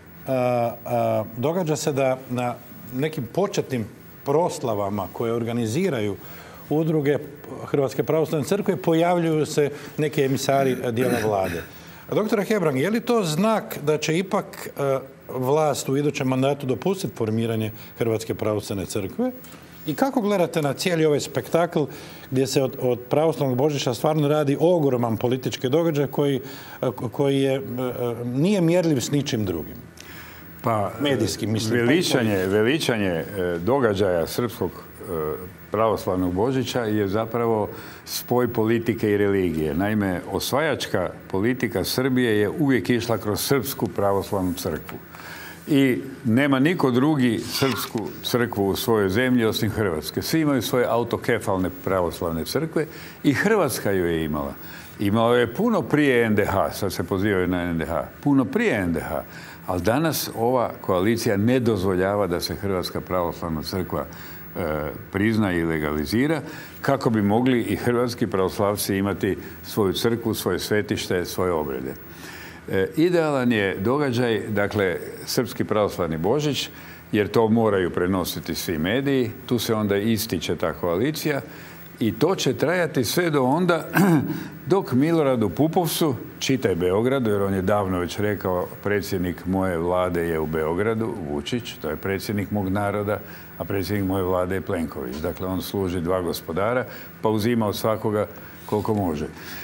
događa se da na nekim početnim proslavama koje organiziraju udruge Hrvatske pravoslavne crkve pojavljuju se neki emisari dijela vlade. Doktore Hebrang, je li to znak da će ipak vlast u idućem mandatu dopustiti formiranje Hrvatske pravoslavne crkve? I kako gledate na cijeli ovaj spektakl gdje se od pravoslavnog Božića stvarno radi ogroman politički događaj koji nije mjerljiv s ničim drugim? Pa, medijski, mislim. Veličanje događaja srpskog pravoslavnog Božića je zapravo spoj politike i religije. Naime, osvajačka politika Srbije je uvijek išla kroz srpsku pravoslavnu crkvu. I nema niko drugi srpsku crkvu u svojoj zemlji osim Hrvatske. Svi imaju svoje autokefalne pravoslavne crkve i Hrvatska ju je imala. Imala je puno prije NDH, sad se pozivaju na NDH, puno prije NDH. Ali danas ova koalicija ne dozvoljava da se Hrvatska pravoslavna crkva prizna i legalizira, kako bi mogli i hrvatski pravoslavci imati svoju crkvu, svoje svetište, svoje obrede. Idealan je događaj, dakle, Srpski pravoslavni Božić, jer to moraju prenositi svi mediji, tu se onda ističe ta koalicija i to će trajati sve do onda dok Miloradu Pupovcu, čitaj Beogradu, jer on je davno već rekao predsjednik moje vlade je u Beogradu, Vučić, to je predsjednik mog naroda, a predsjednik moje vlade je Plenković. Dakle, on služi dva gospodara, pa uzima od svakoga koliko može.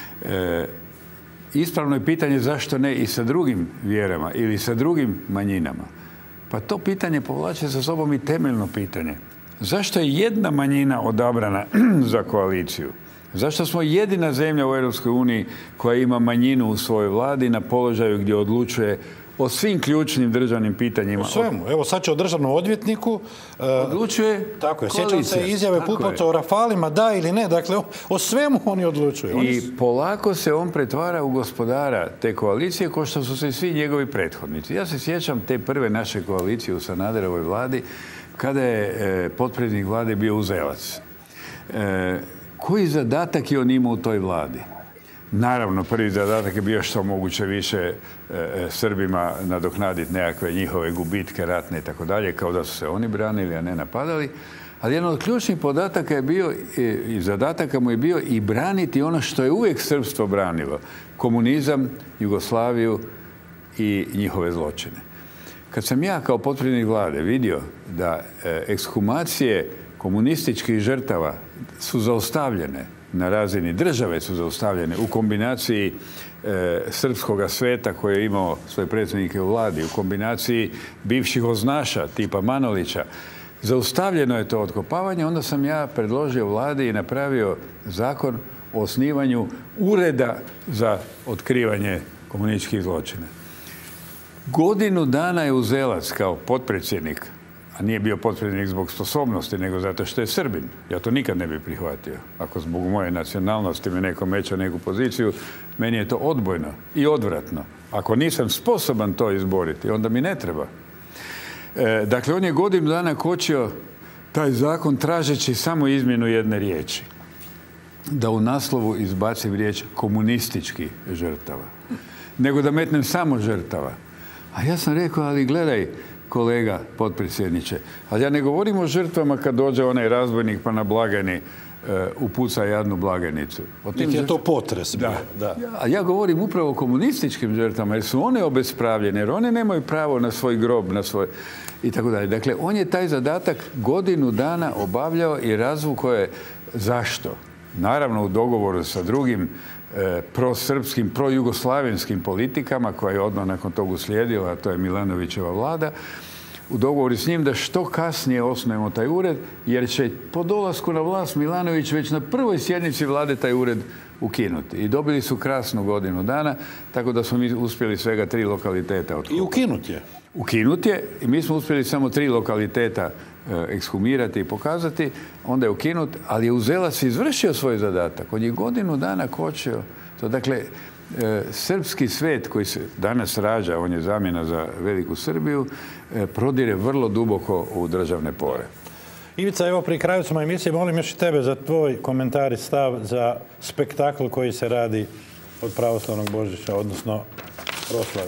Ispravno je pitanje zašto ne i sa drugim vjerama ili sa drugim manjinama. Pa to pitanje povlači sa sobom i temeljno pitanje. Zašto je jedna manjina odabrana za koaliciju? Zašto smo jedina zemlja u Europskoj uniji koja ima manjinu u svojoj vladi na položaju gdje odlučuje o svim ključnim državnim pitanjima? O svemu. Evo sad će o državnom odvjetniku odlučuje tako je. Sjećam se izjave Pupovca o Rafalima, da ili ne. Dakle, o svemu oni odlučuju. I polako se on pretvara u gospodara te koalicije, kao što su se svi njegovi prethodnici. Ja se sjećam te prve naše koalicije u Sanaderovoj vladi, kada je potpredsjednik vlade bio Uzelac. Koji zadatak je on imao u toj vladi? Naravno, prvi zadatak je bio što moguće više Srbima nadoknaditi nekakve njihove gubitke ratne i tako dalje, kao da su se oni branili, a ne napadali. Ali jedan od ključnih podataka je bio, i zadataka mu je bio i braniti ono što je uvijek srpstvo branilo. Komunizam, Jugoslaviju i njihove zločine. Kad sam ja kao potpredsjednik vlade vidio da ekshumacije komunističkih žrtava su zaustavljene, na razini države su zaustavljene u kombinaciji srpskoga sveta koji je imao svoje predsjednike u vladi, u kombinaciji bivših oznaša tipa Manolića, zaustavljeno je to otkopavanje, onda sam ja predložio vladi i napravio zakon o osnivanju ureda za otkrivanje komunističkih zločina. Godinu dana je Uzelac kao potpredsjednik, a nije bio potpredsjednik zbog sposobnosti, nego zato što je Srbin. Ja to nikad ne bih prihvatio. Ako zbog moje nacionalnosti me neko meća neku poziciju, meni je to odbojno i odvratno. Ako nisam sposoban to izboriti, onda mi ne treba. Dakle, on je godinu dana kočio taj zakon tražeći samo izmjenu jedne riječi. Da u naslovu izbacim riječ komunistički žrtava. Nego da metnem samo žrtava. A ja sam rekao, ali gledaj, kolega potpredsjedniče, ali ja ne govorim o žrtvama kad dođe onaj razbojnik pa na blagajni upuca jadnu blagajnicu. Niti je to potres. Da. A ja govorim upravo o komunističkim žrtvama, jer su one obespravljene, jer one nemaju pravo na svoj grob, na svoj... i tako dalje. Dakle, on je taj zadatak godinu dana obavljao i razvukao je. Zašto? Naravno u dogovoru sa drugim prosrpskim, projugoslavenskim politikama koja je odmah nakon toga uslijedila, a to je Milanovićeva vlada, u dogovoru s njim da što kasnije osnujemo taj ured, jer će po dolasku na vlast Milanović već na prvoj sjednici vlade taj ured ukinuti. I dobili su krasnu godinu dana, tako da smo mi uspjeli svega 3 lokaliteta otkupiti. I ukinut je. Ukinut je i mi smo uspjeli samo 3 lokaliteta ekshumirati i pokazati, onda je ukinut, ali je Uzelac izvršio svoj zadatak. On je godinu dana kočio to. Dakle, srpski svet koji se danas rađa, on je zamjena za Veliku Srbiju, prodire vrlo duboko u državne pore. Ivica, evo pri kraju smo emisije, molim još i tebe za tvoj komentar i stav za spektakl koji se radi od pravoslavnog Božića, odnosno proslave.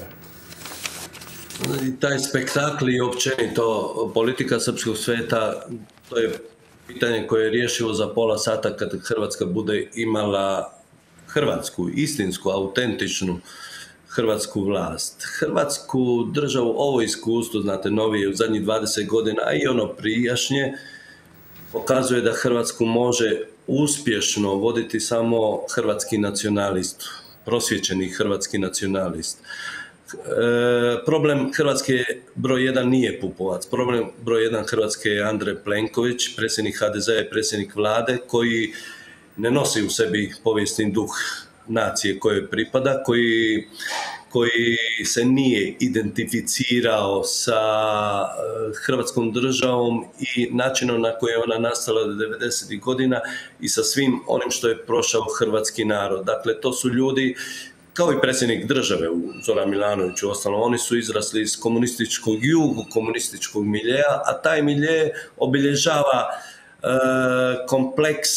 I taj spektakl i općenito politika srpskog sveta, to je pitanje koje je rješivo za pola sata kad Hrvatska bude imala hrvatsku, istinsku, autentičnu hrvatsku vlast. Hrvatsku državu, ovo iskustvo, znate, novije u zadnjih 20 godina, a i ono prijašnje, pokazuje da Hrvatsku može uspješno voditi samo hrvatski nacionalist, prosvjećeni hrvatski nacionalist. Problem Hrvatske broj 1 nije Pupovac. Problem broj 1 Hrvatske je Andrej Plenković, predsjednik HDZ-a i predsjednik vlade, koji ne nosi u sebi povijesni duh nacije kojoj pripada, koji se nije identificirao sa Hrvatskom državom i načinom na koji je ona nastala od 90. godina i sa svim onim što je prošao hrvatski narod. Dakle, to su ljudi kao i predsjednik države Zoran Milanović, ostalo, oni su izrasli iz komunističkog jugu, komunističkog miljeja, a taj milje obilježava kompleks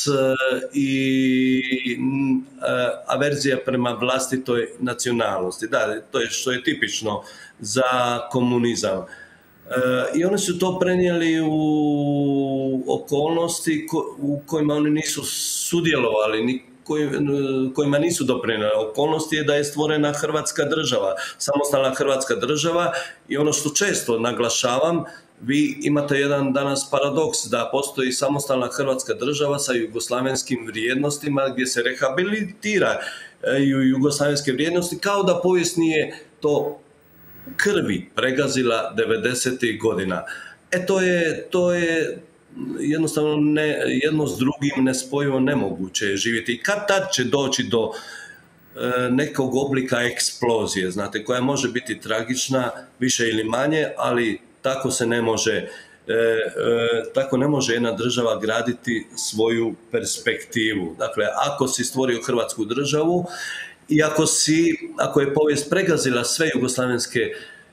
i averzija prema vlastitoj nacionalnosti. Da, to je što je tipično za komunizam. I oni su to prenijeli u okolnosti u kojima oni nisu sudjelovali, kojima nisu doprinijeli. Okolnosti je da je stvorena Hrvatska država, samostalna Hrvatska država, i ono što često naglašavam, vi imate jedan danas paradoks da postoji samostalna Hrvatska država sa jugoslavenskim vrijednostima gdje se rehabilitira jugoslavenske vrijednosti, kao da povijest nije to krvi pregazila 90. godina. To je jednostavno jedno s drugim nespojivo, nemoguće je živjeti. I kad tad će doći do nekog oblika eksplozije, znate, koja može biti tragična, više ili manje, ali tako ne može jedna država graditi svoju perspektivu. Dakle, ako si stvorio Hrvatsku državu i ako je povijest pregazila sve jugoslavenske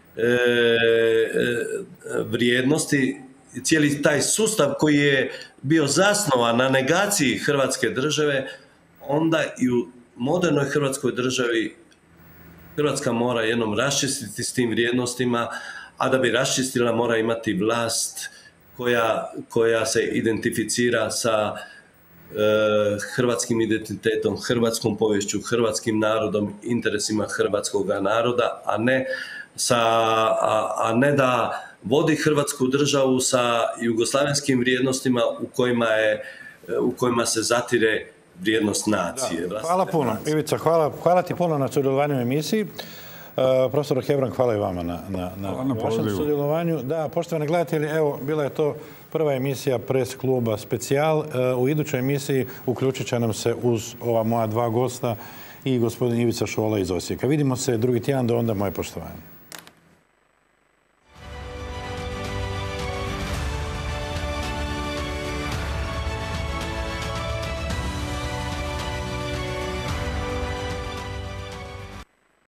vrijednosti, cijeli taj sustav koji je bio zasnovan na negaciji Hrvatske države, onda i u modernoj Hrvatskoj državi Hrvatska mora jednom raščistiti s tim vrijednostima, a da bi raščistila mora imati vlast koja se identificira sa hrvatskim identitetom, hrvatskom poviješću, hrvatskim narodom, interesima hrvatskog naroda, a ne a ne da vodi Hrvatsku državu sa jugoslavenskim vrijednostima u kojima se zatire vrijednost nacije. Hvala puno. Ivica, hvala ti puno na sudjelovanju u emisiji. Profesor Hebrang, hvala i vama na vašem sudjelovanju. Da, poštovani gledatelji, evo, bila je to prva emisija Press kluba Specijal. U idućoj emisiji uključit će nam se uz ova moja dva gosta i gospodin Ivica Šola iz Osijeka. Vidimo se drugi tjedan, do onda moje poštovanje.